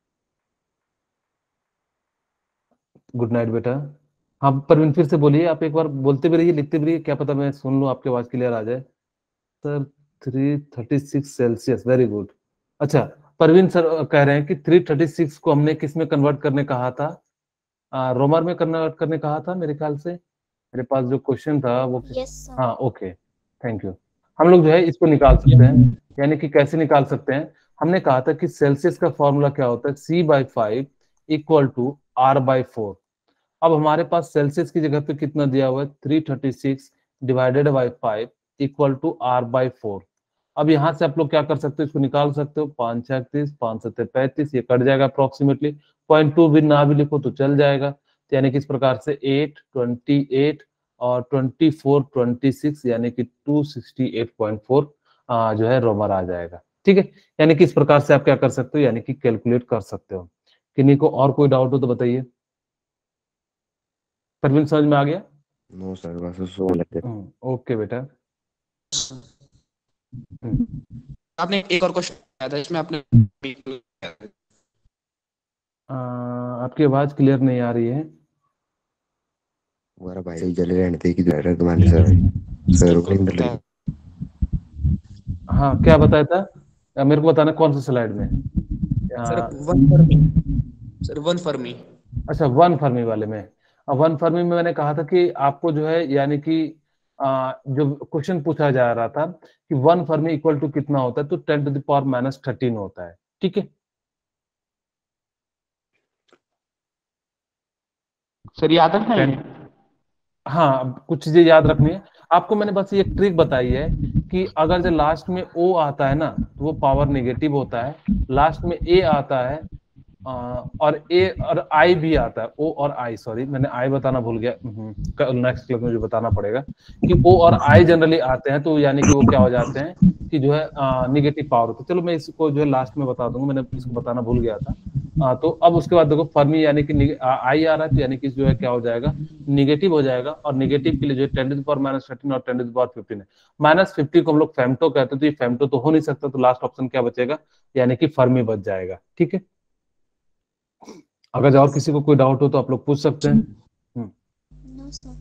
गुड नाइट बेटा। हाँ परवीन फिर से बोलिए, आप एक बार बोलते भी रहिए लिखते भी रहिए, क्या पता मैं सुन लूँ आपकी आवाज क्लियर आ जाए। Sir three thirty six Celsius, very good. अच्छा, परवीन सर कह रहे हैं कि थ्री थर्टी सिक्स को हमने किस में कन्वर्ट करने कहा था, आ, रोमर में कन्वर्ट करने कहा था मेरे ख्याल से, मेरे पास जो क्वेश्चन था वो किस- यस सर। हाँ ओके, थैंक यू। हम लोग जो है इसको निकाल सकते हैं, यानी कि कैसे निकाल सकते हैं। हमने कहा था कि सेल्सियस का फॉर्मूला क्या होता है, C by five equal to R by four. अब हमारे पास सेल्सियस की जगह पे कितना दिया हुआ है, three thirty six divided by five equal to R by four. अब यहाँ से आप लोग क्या कर सकते हो, इसको निकाल सकते हो, पांच छह तीस, पांच सत्तर पैंतीस, ये कट जाएगा अप्रोक्सीमेटली, पॉइंट टू भी ना भी लिखो तो चल जाएगा। तो यानी कि इस प्रकार से एट ट्वेंटी एट और ट्वेंटी फोर ट्वेंटी सिक्स यानी कि two sixty eight point four जो है रोमर आ जाएगा, ठीक है। यानी कि इस प्रकार से आप क्या कर सकते हो, यानी कि कैलकुलेट कर सकते हो। किन्हीं को और कोई डाउट हो तो बताइए। परवीन समझ में आ गया? नो सर बस सो लगे। हम्म, ओके बेटा। हम्म, आपने एक और क्वेश्चन आया था इसमें आपने आ, आपकी आवाज क्लियर नहीं आ रही है। हमारा भाई सही चले रहने थे कि जो तुम्हारे सर सर स्किप को नहीं होता मतलब। है हाँ क्या बताया था, आ, मेरे को बताना कौन सा स्लाइड में। सर आ, one fermi sir one fermi अच्छा वन फर्मी वाले में। वन फर्मी में मैंने कहा था कि आपको जो है यानी कि आ, जो क्वेश्चन पूछा जा रहा था कि वन फर्मी इक्वल टू कितना होता है, तो ten to the power minus thirteen होता है, ठीक है। सर याद रखना टेन, है हाँ अब कुछ चीजें याद रखनी है आपको, मैंने बस ये ट्रिक बताई है कि अगर जो लास्ट में ओ आता है ना तो वो पावर नेगेटिव होता है, लास्ट में ए आता है अ, और ए और आई भी आता है, ओ और आई, सॉरी मैंने आई बताना भूल गया, नेक्स्ट क्लास में मुझे बताना पड़ेगा कि ओ और आई जनरली आते हैं, तो यानी कि वो क्या हो जाते हैं कि जो है निगेटिव पावर होती है। चलो मैं इसको जो है लास्ट में बता दूंगा, मैंने इसको बताना भूल गया था। आ, तो अब उसके बाद देखो फर्मी यानी कि आई आ रहा है, तो यानी कि जो है क्या हो जाएगा, निगेटिव हो जाएगा, और निगेटिव के लिए जो है ten to the power minus thirteen और ten to the power fifteen है। माइनस फिफ्टी को हम लोग फेम्टो कहते हैं, तो ये फेम्टो तो हो नहीं सकता, तो लास्ट ऑप्शन क्या बचेगा, यानी कि फर्मी बच जाएगा, ठीक है। अगर और किसी को कोई डाउट हो तो आप लोग पूछ सकते हैं। Hmm, no sir.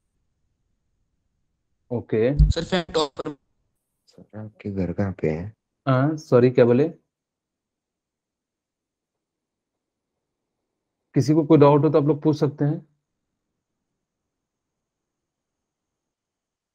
Okay. Sir fact sir आपके घर कहाँ पे है? हाँ सॉरी क्या बोले, किसी को कोई डाउट हो तो आप लोग पूछ सकते हैं।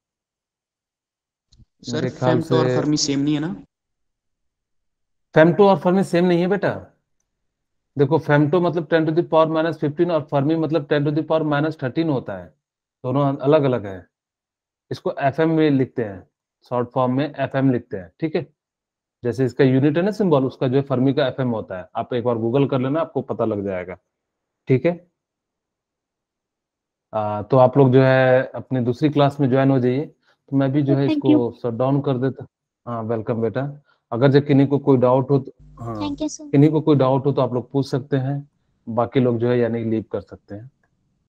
सर मेरे ख्याल फेम्टो से और फर्मी सेम नहीं है ना? फेम्टो और फर्मी सेम नहीं है बेटा। देखो फेम्टो मतलब ten to the power minus fifteen और फर्मी मतलब ten to the power minus thirteen होता है। दोनों अलग अलग है। इसको एफएम में लिखते हैं, शॉर्ट फॉर्म में एफएम लिखते हैं, ठीक है। जैसे इसका यूनिट है ना सिंबल, उसका जो है फर्मी का एफएम होता है। आप एक बार गूगल कर लेना, आपको पता लग जाएगा, ठीक है। आ, तो आप लोग जो है अपनी दूसरी क्लास में ज्वाइन हो जाइए। तो मैं भी जो है थैंक यू इसको शट डाउन कर देता। हाँ वेलकम बेटा। अगर जब किन्हीं को कोई डाउट हो तो हाँ, थैंक यू सर। किन्हीं को कोई डाउट हो तो आप लोग पूछ सकते हैं। बाकी लोग जो है यानी लीव कर सकते हैं।